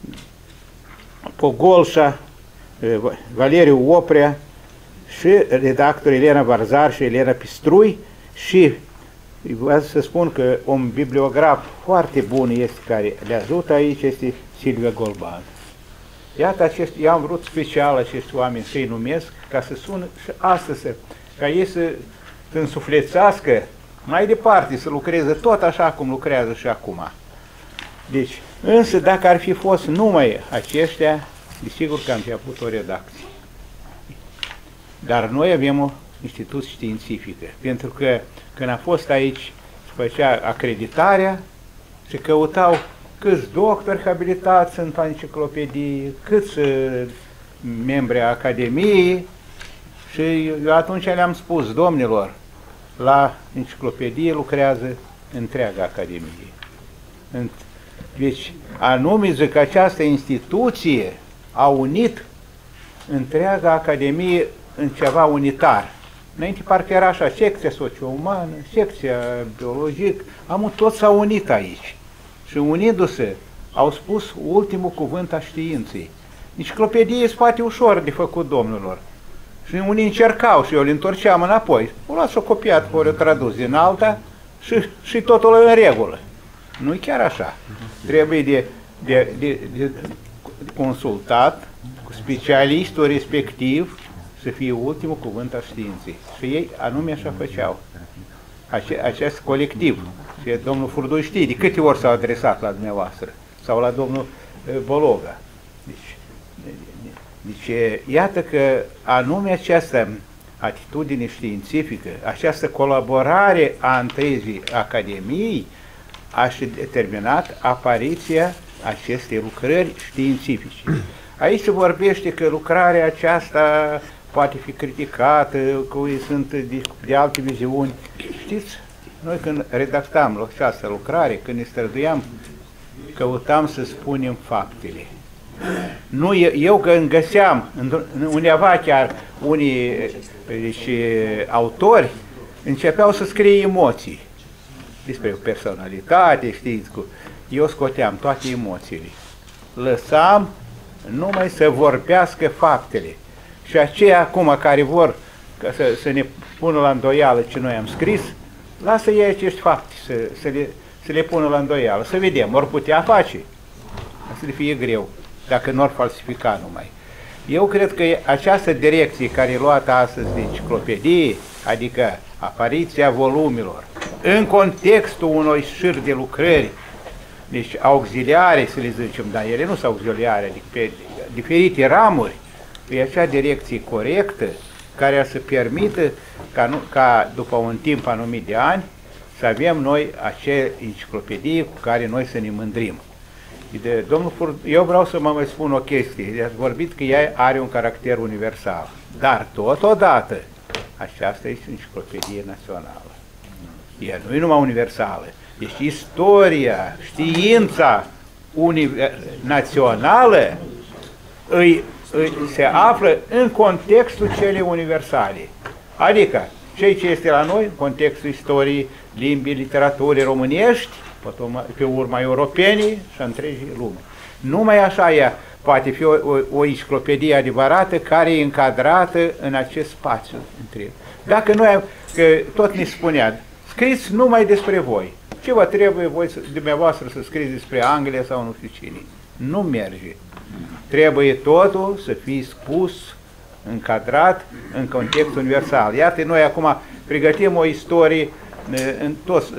Pogolșa, Valeriu Oprea și redactori Elena Barzar și Elena Pistrui și vreau să spun că un bibliograf foarte bun este care le ajută aici, este Silvia Golban. Iată, eu am vrut special acești oameni să-i numesc ca să sună și astăzi, ca ei să însuflețească mai departe, să lucreze tot așa cum lucrează și acum. Deci, însă dacă ar fi fost numai aceștia, desigur că am fi avut o redacție. Dar noi avem o instituție științifică, pentru că când a fost aici, se făcea acreditarea, se căutau câți doctori habilitați în enciclopedie, câți membri ai Academiei și eu atunci le-am spus, domnilor, la enciclopedie lucrează întreaga Academie. Deci, anume zic că această instituție a unit întreaga Academie în ceva unitar. Înainte parcă era așa, secția socio-umană, secția biologică, toți s-au unit aici. Și unindu-se, au spus ultimul cuvânt a științei. Enciclopedie este foarte ușor de făcut, domnilor. Și unii încercau și eu le întorceam înapoi. O luat și-o copiat, ori o tradus din alta și totul în regulă. Nu-i chiar așa. Trebuie de consultat cu specialistul respectiv să fie ultimul cuvânt al științei. Și ei anume așa făceau. Acest colectiv. Și domnul Furdui știe de câte ori s-au adresat la dumneavoastră sau la domnul Bologa. Deci iată că anume această atitudine științifică, această colaborare a întregii Academiei a și determinat apariția acestei lucrări științifice. Aici se vorbește că lucrarea aceasta poate fi criticată, că sunt de alte viziuni. Știți, noi când redactam această lucrare, când ne străduiam, căutam să spunem faptele. Nu, eu când găseam undeva chiar unii autori începeau să scrie emoții despre personalitate, știți, eu scoteam toate emoțiile. Lăsam numai să vorbească faptele. Și aceia acum care vor să ne pună la îndoială ce noi am scris, lasă ei acești fapte să le pună la îndoială, să vedem, ori putea face, să le fie greu, dacă nu ori falsifica numai. Eu cred că această direcție care e luată astăzi de enciclopedie, adică apariția volumilor, în contextul unui șir de lucrări, deci auxiliare, să le zicem, dar ele nu sunt auxiliare, adică pe diferite ramuri, e acea direcție corectă care ar să permită ca după un timp anumit de ani să avem noi acea enciclopedie cu care noi să ne mândrim. Eu vreau să mă mai spun o chestie, ați vorbit că ea are un caracter universal, dar totodată aceasta este enciclopedie națională. Ea nu e numai universală, deci istoria, știința națională se află în contextul celei universale. Adică, ceea ce este la noi, în contextul istoriei, limbii, literaturii românești, pe urma europenii și întregii lume. Numai așa ea poate fi o enciclopedie adevărată care e încadrată în acest spațiu întreg. Dacă noi, că tot ne spunea, scriți numai despre voi. Ce vă trebuie voi, dumneavoastră, să scriți despre Anglia sau nu știu cine? Nu merge. Trebuie totul să fie spus, încadrat în context universal. Iată, noi acum pregătim o istorie în toți,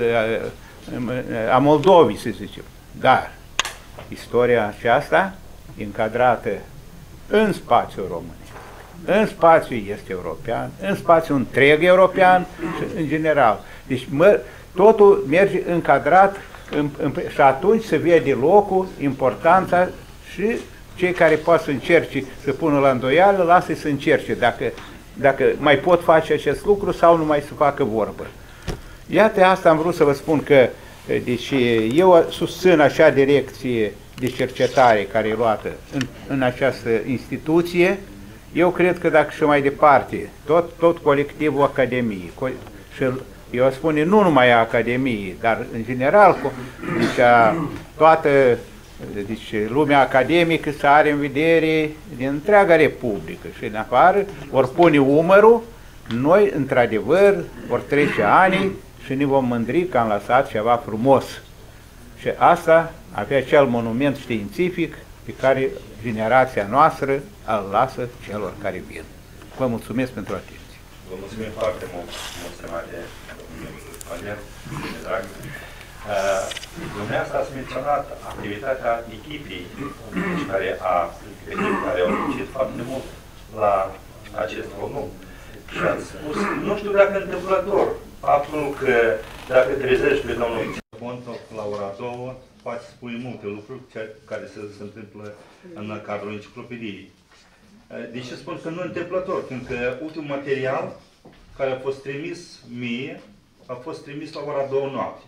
a Moldovei, să zicem. Dar istoria aceasta e încadrată în spațiul românesc, în spațiul este european, în spațiul întreg european și în general. Deci totul merge încadrat și atunci se vede locul, importanța și cei care pot să încerce să pună la îndoială, lasă-i să încerce dacă mai pot face acest lucru sau nu mai să facă vorbă. Iată, asta am vrut să vă spun că deci, eu susțin acea direcție de cercetare care e luată în această instituție. Eu cred că dacă și mai departe, tot colectivul Academiei, și eu spun nu numai a Academiei, dar în general, deci toată lumea academică să are în vedere din întreaga Republică și în afară, ori pune umărul, noi, într-adevăr, vor trece ani și ne vom mândri că am lăsat ceva frumos. Și asta avea acel monument științific pe care generația noastră îl lasă celor care vin. Vă mulțumesc pentru atenție. Vă mulțumim foarte mult, stimate domnule drag. Dumneavoastră ați menționat activitatea echipei care au muncit foarte mult la acest volum. Și ați spus, nu știu dacă întâmplător, faptul că dacă trezești pe domnul Ponto la ora 2, poate spune multe lucruri care se întâmplă în cadrul enciclopediei. De ce spun că nu întâmplător? Fiindcă ultimul material care a fost trimis mie a fost trimis la ora 2 noapte.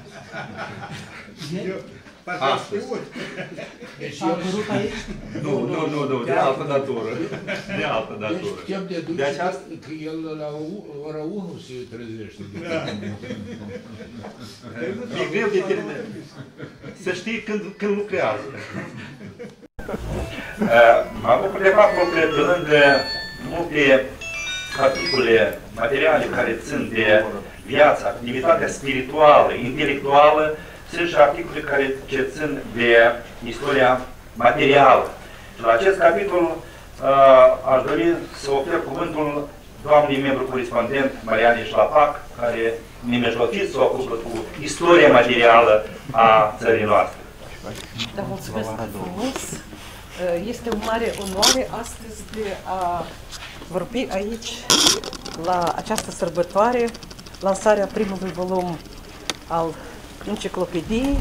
Astăzi. Deci a apărut aici? Nu, de altă datură. De altă datură. Deci chem deduce că el la ora 1 se trezește. E greu de terminat. Să știi când lucrează. Mă bucur de faptul că pe lângă multe articole, materiale care țin de viața, activitatea spirituală, intelectuală, sunt și articole care țin de istoria materială. Și la acest capitol aș dori să ofer cuvântul doamnei membru corespondent Mariane Șlapac, care nemijlocit se ocupă cu istoria materială a țării noastre. Da, mulțumesc frumos. Este o mare onoare astăzi de a vorbi aici, la această sărbătoare, lansarea primului volum al enciclopediei,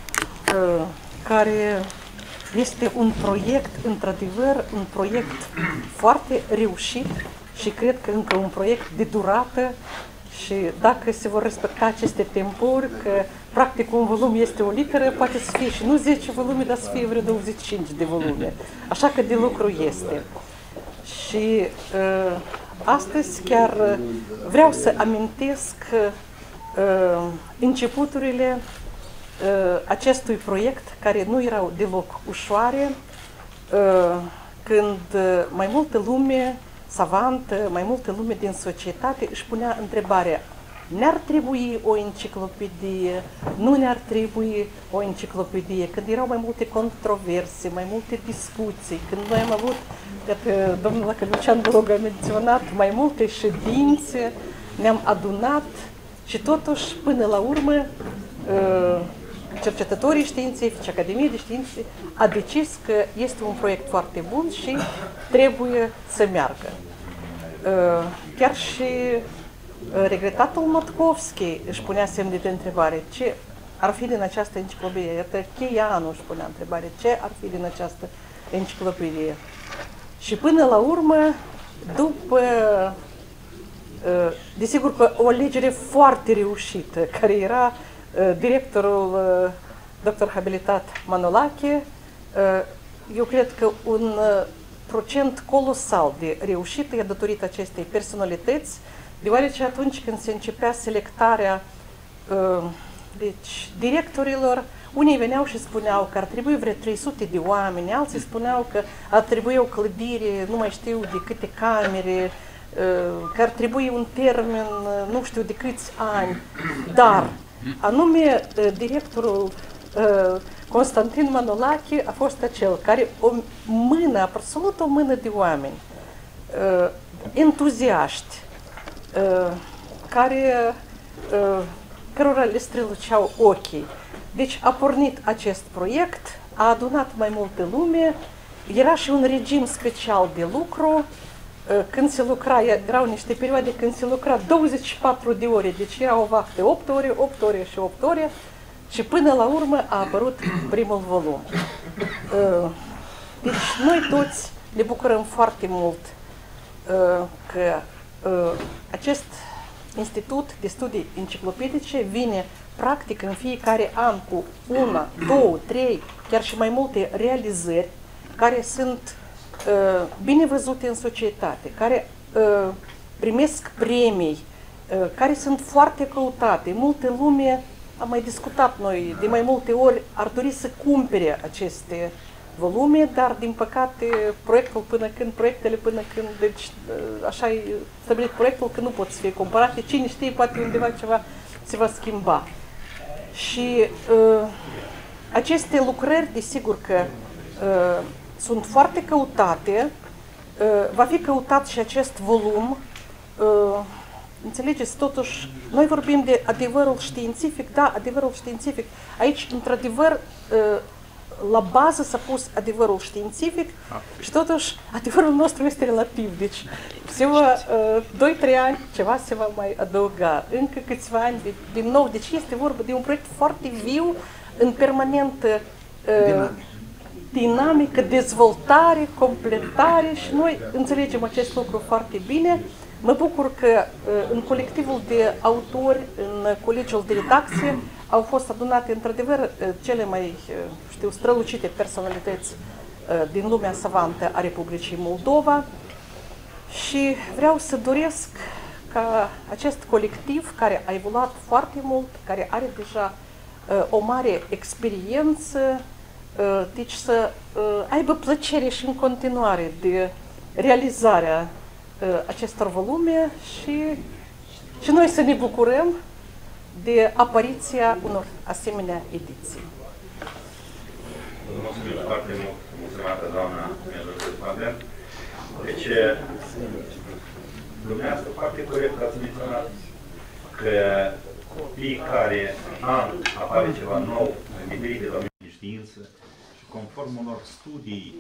care este un proiect, într-adevăr, un proiect foarte reușit și cred că încă un proiect de durată și dacă se vor respecta aceste timpuri, că practic un volum este o literă, poate să fie și nu 10 volume, dar să fie vreo 25 de volume. Așa că de lucru este. Și astăzi chiar vreau să amintesc începuturile acestui proiect, care nu erau deloc ușoare, când mai multă lume savantă, mai multă lume din societate își punea întrebarea: ne-ar trebui o enciclopedie, nu ne-ar trebui o enciclopedie, când erau mai multe controverse, mai multe discuții, când noi am avut, iată, domnul Lăcălucean Bolog a menționat, mai multe ședințe, ne-am adunat și totuși, până la urmă, cercetătorii științifici, Academia de Științe, a decis că este un proiect foarte bun și trebuie să meargă. Chiar și regretatul Motkovski își punea semne de întrebare: ce ar fi din această enciclopedie? Iată, Cheianu își punea întrebare: ce ar fi din această enciclopedie? Și până la urmă, după, desigur că o alegere foarte reușită, care era directorul dr. habilitat Manolache, eu cred că un procent colosal de reușită e datorită acestei personalități, deoarece atunci când se începea selectarea deci, directorilor, unii veneau și spuneau că ar trebui vreo 300 de oameni, alții spuneau că ar trebui o clădire, nu mai știu de câte camere, că ar trebui un termen, nu știu de câți ani, dar anume directorul Constantin Manolache a fost acel care o mână, absolut o mână de oameni entuziaști, cărora le străluceau ochii. Deci a pornit acest proiect, a adunat mai multă lume, era și un regim special de lucru, când se lucra, erau niște perioade când se lucra 24 de ore, deci era o vactă 8 ore, 8 ore și 8 ore și până la urmă a apărut primul volum. Deci noi toți ne bucurăm foarte mult că acest Institut de Studii Enciclopedice vine practic în fiecare an cu 1, 2, 3, chiar și mai multe realizări care sunt bine văzute în societate, care primesc premii, care sunt foarte căutate. Multă lume, am mai discutat noi de mai multe ori, ar dori să cumpere aceste volume, dar din păcate proiectele până când, deci așa e stabilit proiectul că nu pot să fie comparate, cine știe, poate undeva ceva se va schimba. Și aceste lucrări, desigur că sunt foarte căutate, va fi căutat și acest volum. Înțelegeți, totuși, noi vorbim de adevărul științific, da, adevărul științific. Aici, într-adevăr, la bază s-a pus adevărul științific și totuși adevărul nostru este relativ. Deci, 2-3 ani ceva se va mai adăuga, încă câțiva ani din nou. Deci este vorba de un proiect foarte viu, în permanentă dinamică, dezvoltare, completare și noi înțelegem acest lucru foarte bine. Mă bucur că în colectivul de autori, în colegiul de redacție, au fost adunate într-adevăr cele mai, strălucite personalități din lumea savantă a Republicii Moldova și vreau să doresc ca acest colectiv, care a evoluat foarte mult, care are deja o mare experiență, deci să aibă plăcere și în continuare de realizarea acestor volume și noi să ne bucurăm de apariția unor asemenea ediții. Mulțumim foarte mult, mulțumată doamna Mijloc. Deci, dumneavoastră foarte corect ați menționat că fiecare an apare ceva nou în diferite domenii de știință și conform unor studii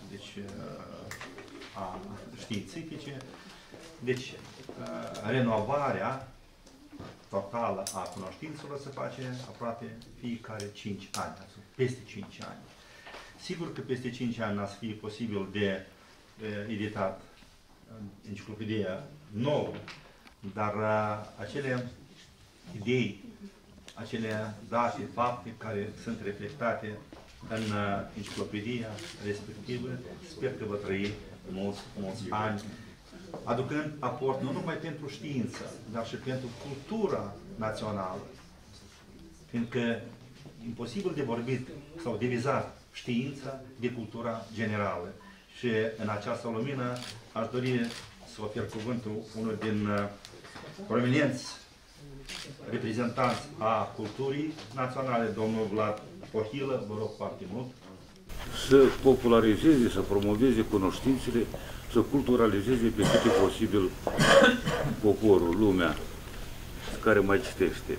științifice, deci renovarea totală a cunoștințelor se face aproape fiecare 5 ani, peste 5 ani. Sigur că peste 5 ani n-ar fi posibil de editat enciclopedia nouă, dar acele idei, acele date, fapte care sunt reflectate în enciclopedia respectivă, sper că va trăi mulți ani, aducând aport nu numai pentru știință, dar și pentru cultura națională. Fiindcă e imposibil de vorbit sau divizat știința de cultura generală. Și în această lumină aș dori să ofer cuvântul unul din prominenți reprezentanți a culturii naționale, domnul Vlad Pohilă, vă rog foarte mult. Să popularizeze, să promoveze cunoștințele, să culturalizeze pe cât e posibil poporul, lumea care mai citește.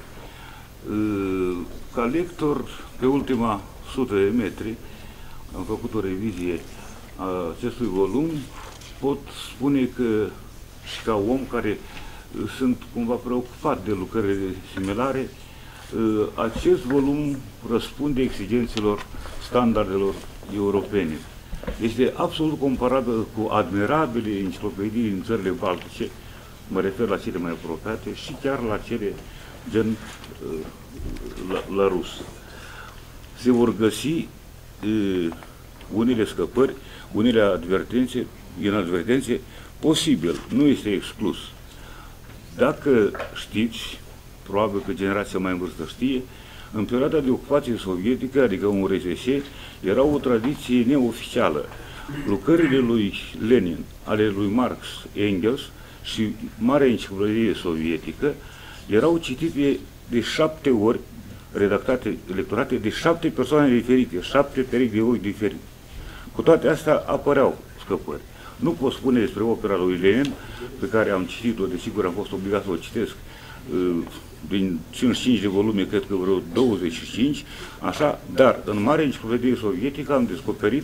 Ca lector, pe ultima 100 de metri, am făcut o revizie a acestui volum. Pot spune că și ca om care sunt cumva preocupat de lucrările similare, acest volum răspunde exigențelor standardelor europene. Este absolut comparabil cu admirabile enciclopedii din țările baltice, mă refer la cele mai apropiate și chiar la cele gen la rus. Se vor găsi unele scăpări, unele advertențe, posibil, nu este exclus. Dacă știți, probabil că generația mai în vârstă știe, în perioada de ocupație sovietică, adică un RSS, era o tradiție neoficială. Lucrările lui Lenin, ale lui Marx, Engels și Marea Enciclopedie Sovietică erau citite de 7 ori, redactate, lecturate de 7 persoane diferite, 7 perechi de ochi diferite. Cu toate astea apăreau scăpări. Nu pot spune despre opera lui Lenin, pe care am citit-o, desigur am fost obligat să o citesc, din 55 de volume, cred că vreo 25, așa, dar în Marea Enciclopedie Sovietică am descoperit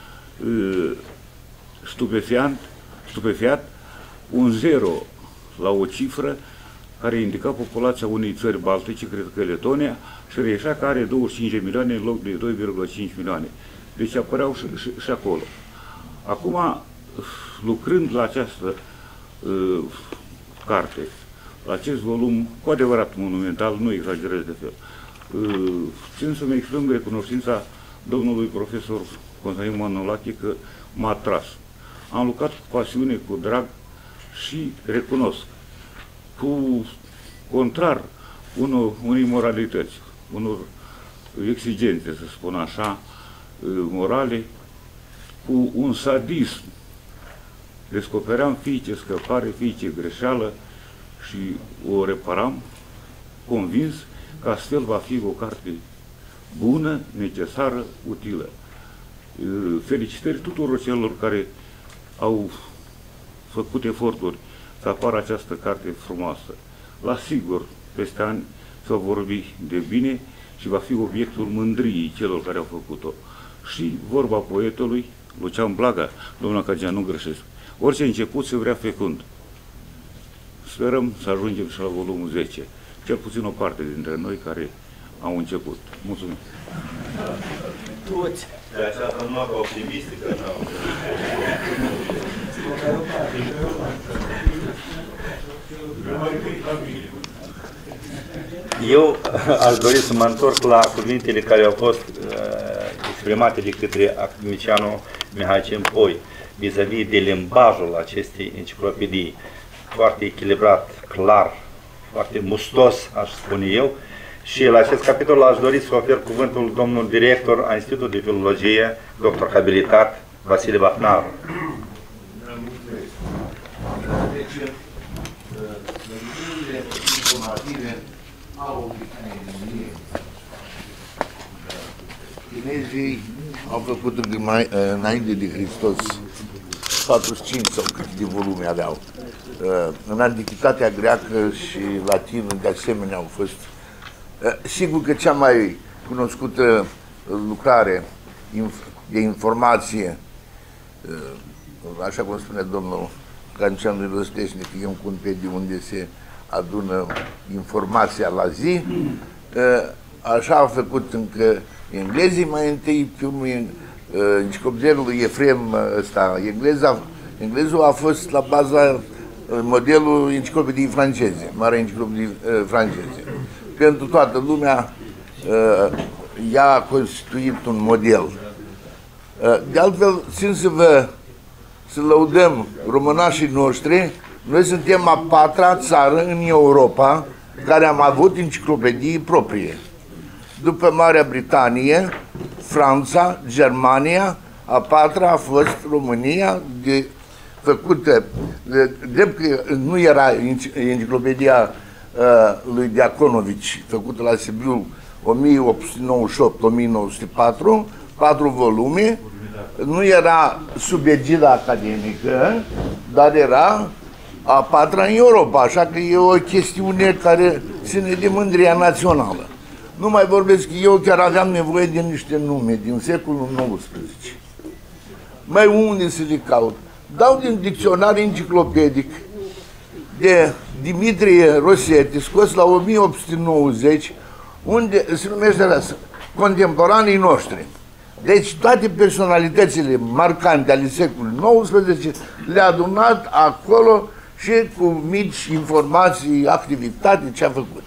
stupefiat un 0 la o cifră care indica populația unei țări baltice, cred că Letonia, și reieșea că are 25 de milioane în loc de 2,5 milioane. Deci apăreau și acolo. Acum, lucrând la această carte, la acest volum cu adevărat monumental, nu exagerez de fel, țin să-mi exprim recunoștința domnului profesor Constantin Manolache că m-a atras. Am lucrat cu pasiune, cu drag și recunosc, cu contrar unei moralități, unor exigențe, să spun așa, morale, cu un sadism. Descopeream fiice scăpare, fiice greșeală și o reparam, convins că astfel va fi o carte bună, necesară, utilă. Felicitări tuturor celor care au făcut eforturi să apară această carte frumoasă. La sigur, peste ani se va vorbi de bine și va fi obiectul mândriei celor care au făcut-o. Și vorba poetului Lucian Blaga, domnul Cagean, nu greșesc. Orice început se vrea fecund. Sperăm să ajungem și la volumul 10, cel puțin o parte dintre noi care au început. Mulțumim! Toți! De această noapte optimistică, Eu aș dori să mă întorc la cuvintele care au fost exprimate de către academicianul Mihai Cimpoi vis-a-vis de limbajul acestei enciclopedii, foarte echilibrat, clar, foarte mustos, aș spune eu. Și la acest capitol aș dori să ofer cuvântul domnul director a Institutului de Filologie, doctor habilitat Vasile Bahnar. Chinezii au făcut înainte de Hristos 45 sau câte de volume aveau. În Antichitatea greacă și latină de asemenea au fost. Sigur că cea mai cunoscută lucrare de informație, așa cum spune domnul Canceanu Răsteșnic, e un compendiu unde se adună informația la zi, așa au făcut încă englezii mai întâi, pe urmă enciclopedierul lui Efrem ăsta, englezul a fost la baza modelul enciclopediei franceze, mare enciclopedie franceze. Pentru toată lumea ea a constituit un model. De altfel, țin să lăudăm românașii noștri, noi suntem a patra țară în Europa care am avut enciclopedii proprie. După Marea Britanie, Franța, Germania, a patra a fost România, făcută, drept că nu era enciclopedia lui Diaconovici, făcută la Sibiu 1898-1904, 4 volume, nu era sub egida academică, dar era a 4-a în Europa, așa că e o chestiune care ține de mândria națională. Nu mai vorbesc că eu chiar aveam nevoie de niște nume din secolul XIX. Mai unde să le caut? Dau din dicționar enciclopedic de Dimitrie Rossetti, scos la 1890, unde se numește contemporanii noștri. Deci toate personalitățile marcante ale secolului XIX le-a adunat acolo și cu mici informații, activitate, ce a făcut.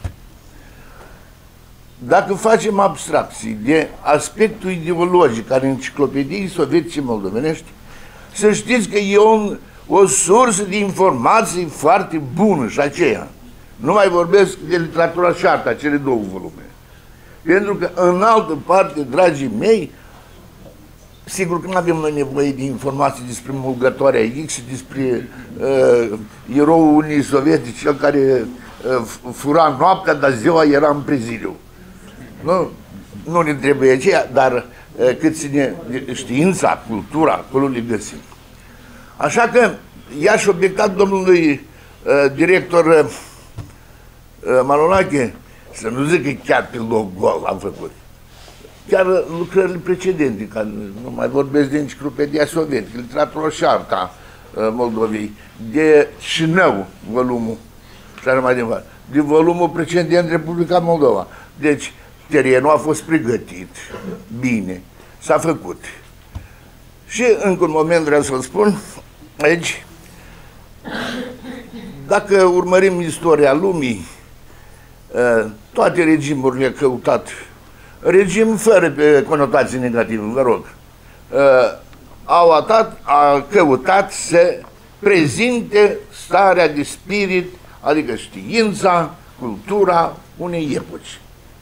Dacă facem abstracții de aspectul ideologic al enciclopediei sovietice moldovenești, să știți că e o sursă de informații foarte bună și aceea. Nu mai vorbesc de literatura șartă, cele 2 volume. Pentru că în altă parte, dragii mei, sigur că nu avem noi nevoie de informații despre mulgătoarea X și despre eroul Uniunii Sovietice, cel care fura noaptea, dar ziua era în prezidiu. Nu ne trebuie aceea, dar cât ține știința, cultura, acolo le găsim. Așa că i-aș obiecta domnului director Malonache să nu zic că chiar pe loc gol am făcut. Chiar lucrările precedente, că nu mai vorbesc de enciclopedia sovietică, literatura șarta Moldovei, de Șinău, volumul, și așa mai departe, de volumul precedent Republica Moldova. Deci, terenul a fost pregătit bine, s-a făcut. Și încă un moment vreau să-l spun, aici, dacă urmărim istoria lumii, toate regimurile au căutat, regim fără conotații negative, vă rog, au căutat să prezinte starea de spirit, adică știința, cultura unei epoci.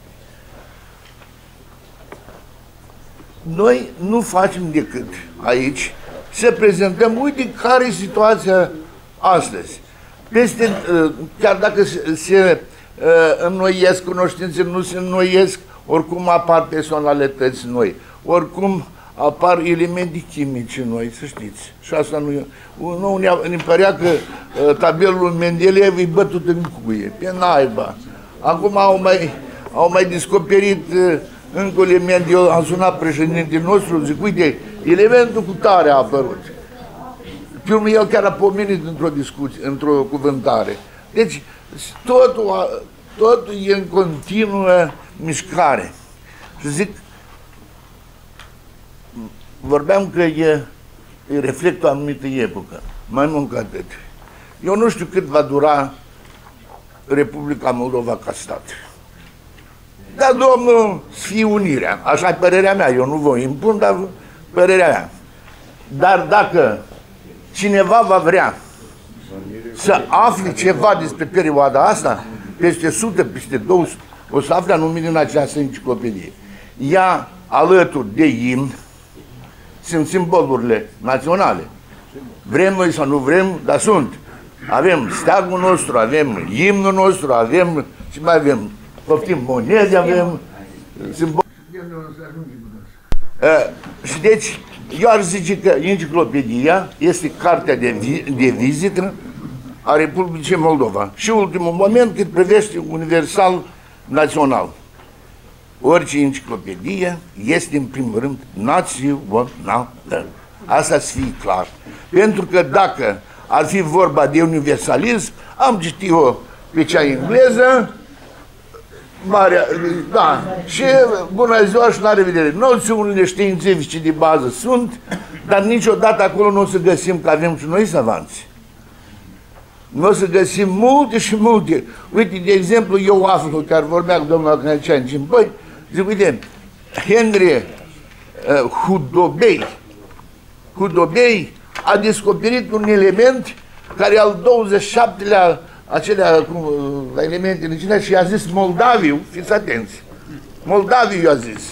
Noi nu facem decât aici să prezentăm, uite care e situația astăzi. Peste, chiar dacă se înnoiesc cunoștințe, nu se înnoiesc, oricum apar personalități noi, oricum apar elemente chimice noi, să știți. Și asta nu ne părea că tabelul Mendeleev e bătut în cuie, pe naiba. Acum au mai descoperit încă element, eu am sunat președintele nostru, zic, uite, elementul cu tare a apărut. Pe urmă, el chiar a pomenit într-o discuție, într-o cuvântare. Deci, totul e în continuă mișcare. Și zic, vorbeam că reflectă o anumită epocă, mai mult ca atât. Eu nu știu cât va dura Republica Moldova ca stat. Dar, domnul, să fie unirea. Așa e părerea mea. Eu nu vă impun, dar părerea mea. Dar dacă cineva va vrea să afle ceva despre perioada asta, peste 100, peste 200, o să afle anumit în această enciclopedie. Ea, alături de imn, sunt simbolurile naționale. Vrem noi sau nu vrem, dar sunt. Avem steagul nostru, avem imnul nostru, avem, ce mai avem? Poftim, monede avem, simbol. Și deci, eu ar zice că enciclopedia este cartea de vizită a Republicii Moldova. Și ultimul moment cât privește universal național. Orice enciclopedie este în primul rând națională. Asta să fie clar. Pentru că dacă ar fi vorba de universalism, am citit-o pe cea engleză, da, și bună ziua și la revedere. Noțiunile științifice de bază sunt, dar niciodată acolo nu o să găsim, că avem și noi savanți. Nu o să găsim multe și multe. Uite, de exemplu, eu aflu, chiar vorbea cu domnul Acnăcean, și băi, zic, uite, Henry Hudobei a descoperit un element care al 27-lea acelea elementele cineva și i-a zis Moldaviu, fiți atenți, Moldaviu i-a zis.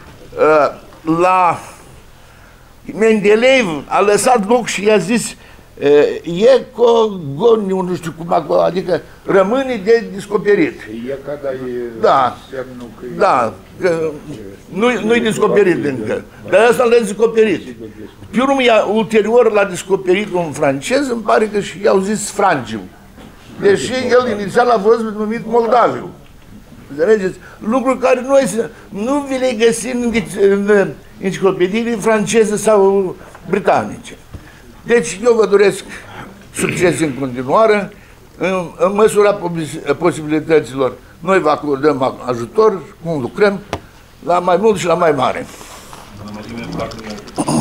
La Mendeleev a lăsat loc și i-a zis E cogoniu, nu știu cum acolo, adică rămâne de descoperit. E cada da, semnul că da, că nu-i descoperit încă, dar asta l-a descoperit. Pe urmă, ulterior l-a descoperit un francez, îmi pare că și i-au zis Frangiu. Deși el inițial a fost numit Moldaviu. Înțelegeți? Lucruri care noi nu vi le găsim în enciclopediile franceze sau britanice. Deci eu vă doresc succes în continuare, în măsura posibilităților. Noi vă acordăm ajutor, cum lucrăm, la mai mult și la mai mare. Mulțumim foarte mult.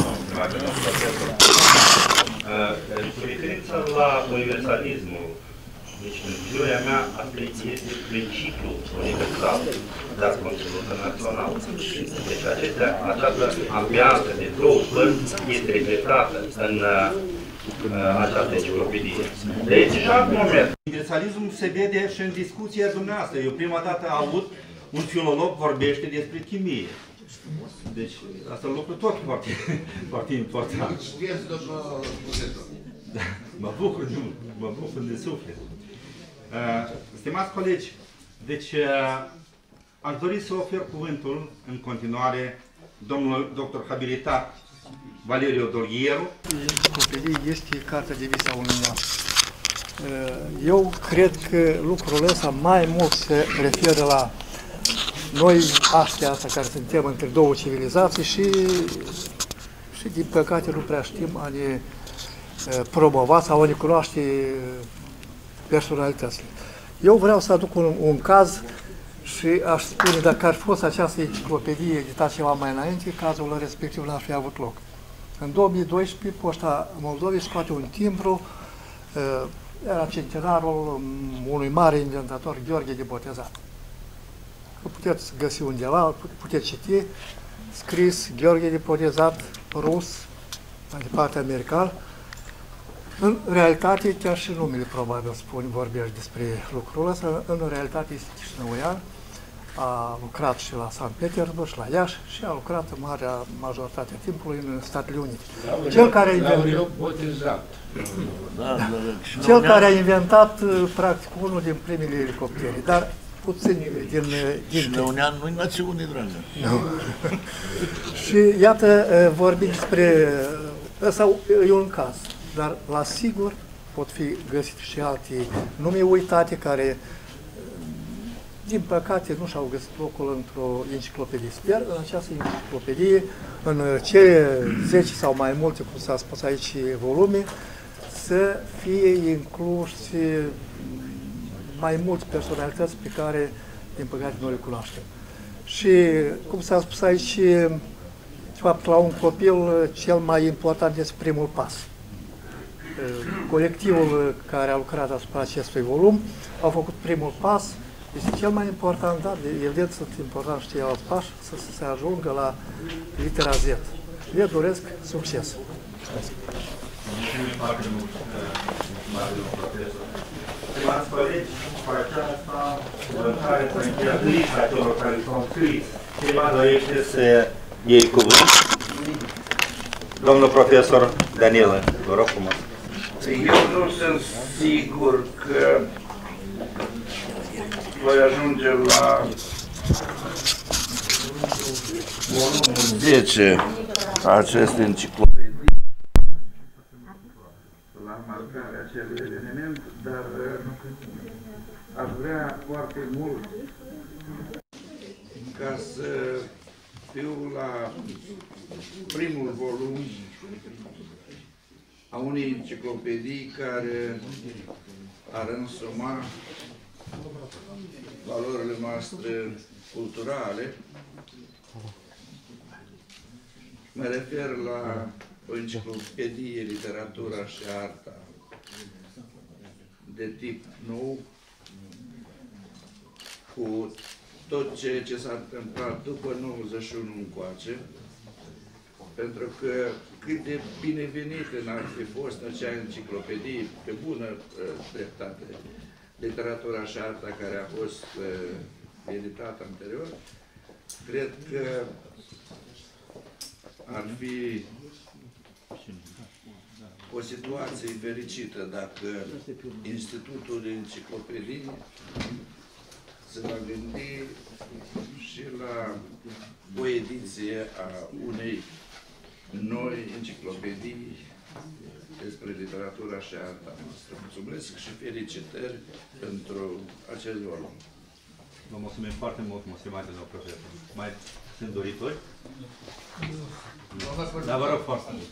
Cu referință la universalismul, deci în viziunea mea, asta este principiul universal, dar conținut național. Deci această ambianță de două părți este reflectată în această enciclopedie. Deci, și alt moment. Universalismul se vede și în discuția dumneavoastră. Eu prima dată aud un filolog vorbește despre chimie. Deci, asta lucru tot foarte, foarte important. Mă bucur de suflet. Stimați colegi, deci aș dori să ofer cuvântul în continuare domnul doctor habilitat Valeriu Dolghieru. Enciclopedie este cartea de vis a unui neam. Eu cred că lucrul ăsta mai mult se referă la noi, astea care suntem între două civilizații și din păcate nu prea știm a ne promova sau a ne cunoaște personalitățile. Eu vreau să aduc un caz și aș spune, dacă ar fi fost această enciclopedie editată ceva mai înainte, cazul respectiv n-ar fi avut loc. În 2012, Poșta Moldovei scoate un timbru, era centenarul unui mare inventator, Gheorghe de Botezat. Puteți găsi undeva, puteți citi, scris Gheorghe de Botezat, rus, mai departe american. În realitate, chiar și numele probabil vorbește despre lucrul ăsta, în realitate este chișinăuian, a lucrat și la San Petersburg, și la Iași și a lucrat în marea majoritate a timpului în Statele Unite. Cel care a inventat, practic, unul din primele elicoptere, dar puțin din Chișinăuian nu-i națiune, dragă. Nu. Și iată, vorbim despre, ăsta e un caz, dar la sigur pot fi găsite și alte nume uitate care, din păcate, nu și-au găsit locul într-o enciclopedie. Sper în această enciclopedie, în cele 10 sau mai multe, cum s-a spus aici, volume, să fie incluse mai multe personalități pe care, din păcate, nu le cunoaștem. Și, cum s-a spus aici, de fapt, la un copil, cel mai important este primul pas. Colectivul care a lucrat asupra acestui volum au făcut primul pas, este cel mai important, dar evident sunt important și ceilalți pași să se ajungă la litera Z. Le doresc succes! Mulțumim foarte mult, profesor. Stimați colegi, cu aceasta prezentare s-a încheiat lista celor care s-au scris. Cineva dorește să iei cuvânt? Domnul profesor Danilă, vă rog frumos. Eu nu sunt sigur că voi ajunge la volumul 10 aceste enciclopedii, la marcarea acelui eveniment, dar aș vrea foarte mult ca să fiu la primul volum a unei enciclopedii care ar însuma valorile noastre culturale. Mă refer la o enciclopedie, literatura și arta de tip nou, cu tot ceea ce s-a întâmplat după 91 încoace, pentru că cât de binevenită n-ar fi fost acea enciclopedie, pe bună dreptate, literatura și arta care a fost editată anterior, cred că ar fi o situație fericită dacă Institutul de Enciclopedii se va gândi și la o ediție a unei noi enciclopedii despre literatura și arta noastră. Mulțumesc și felicitări pentru acest volum. Vă mulțumim foarte mult, mulțumesc, domnul profesor. Mai sunt doritori? Dar vă rog foarte mult.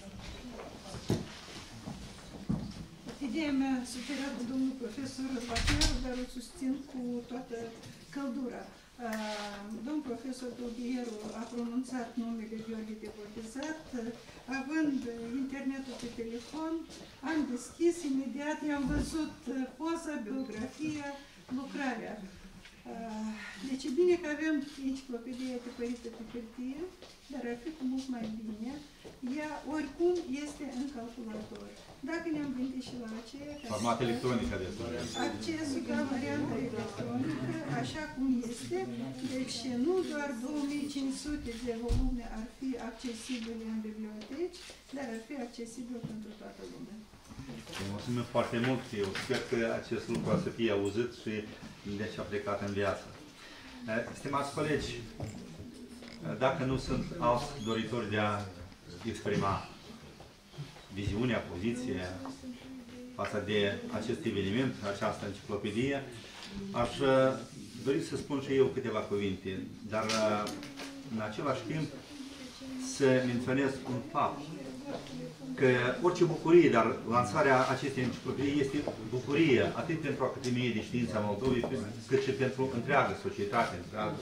Ideea mea superată domnul profesor Bacher, dar o susțin cu toată căldura. Domnul profesor Tolghieru a pronunțat numele Gheorghe de Botezat, având internetul pe telefon, am deschis imediat, i-am văzut poza, biografia, lucrarea. Deci e bine că avem enciclopedia tipărită pe hârtie, dar ar fi cu mult mai bine. Ea oricum este în calculator. Dacă ne-am gândit și la aceea... Format electronic aveți. Accesul la varianta electronică, așa cum este, deci nu doar 2500 de volume ar fi accesibile în biblioteci, dar ar fi accesibil pentru toată lumea. Mulțumim foarte mult. Eu sper că acest lucru o să fie auzit și deci aplicat în viață. Stimați colegi, dacă nu sunt alți doritori de a exprima viziunea, poziția față de acest eveniment, această enciclopedie, aș dori să spun și eu câteva cuvinte, dar în același timp să menționez un fapt, că orice bucurie, dar lansarea acestei enciclopedii este bucurie atât pentru Academia de Științe a Moldovei, cât și pentru întreaga societate,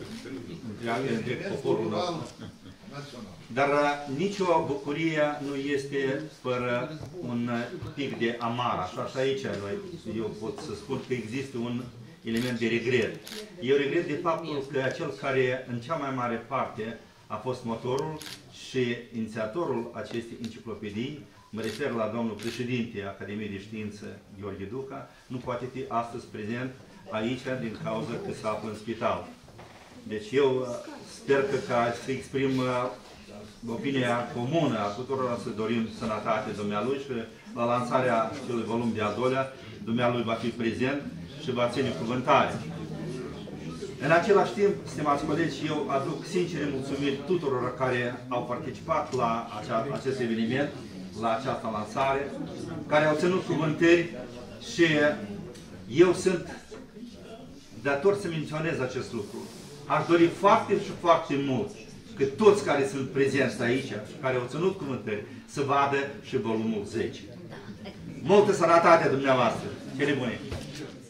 întreg poporul nostru. Dar nicio bucurie nu este fără un pic de amar, așa și aici eu pot să spun că există un element de regret. Eu regret de faptul că acel care în cea mai mare parte a fost motorul și inițiatorul acestei enciclopedii, mă refer la domnul președinte Academiei de Știință, Gheorghe Duca, nu poate fi astăzi prezent aici din cauza că se află în spital. Deci eu sper că ca să exprim opinia comună a tuturor să dorim sănătate dumnealui și la lansarea acelui volum de a doilea, dumnealui va fi prezent și va ține cuvântare. În același timp, stimați colegi, eu aduc sincere mulțumiri tuturor care au participat la acest eveniment, la această lansare, care au ținut cuvântări și eu sunt dator să menționez acest lucru. Aș dori foarte și foarte mult că toți care sunt prezenți aici și care au ținut cuvântări să vadă și volumul 10. Multă sănătate dumneavoastră! Cele bune!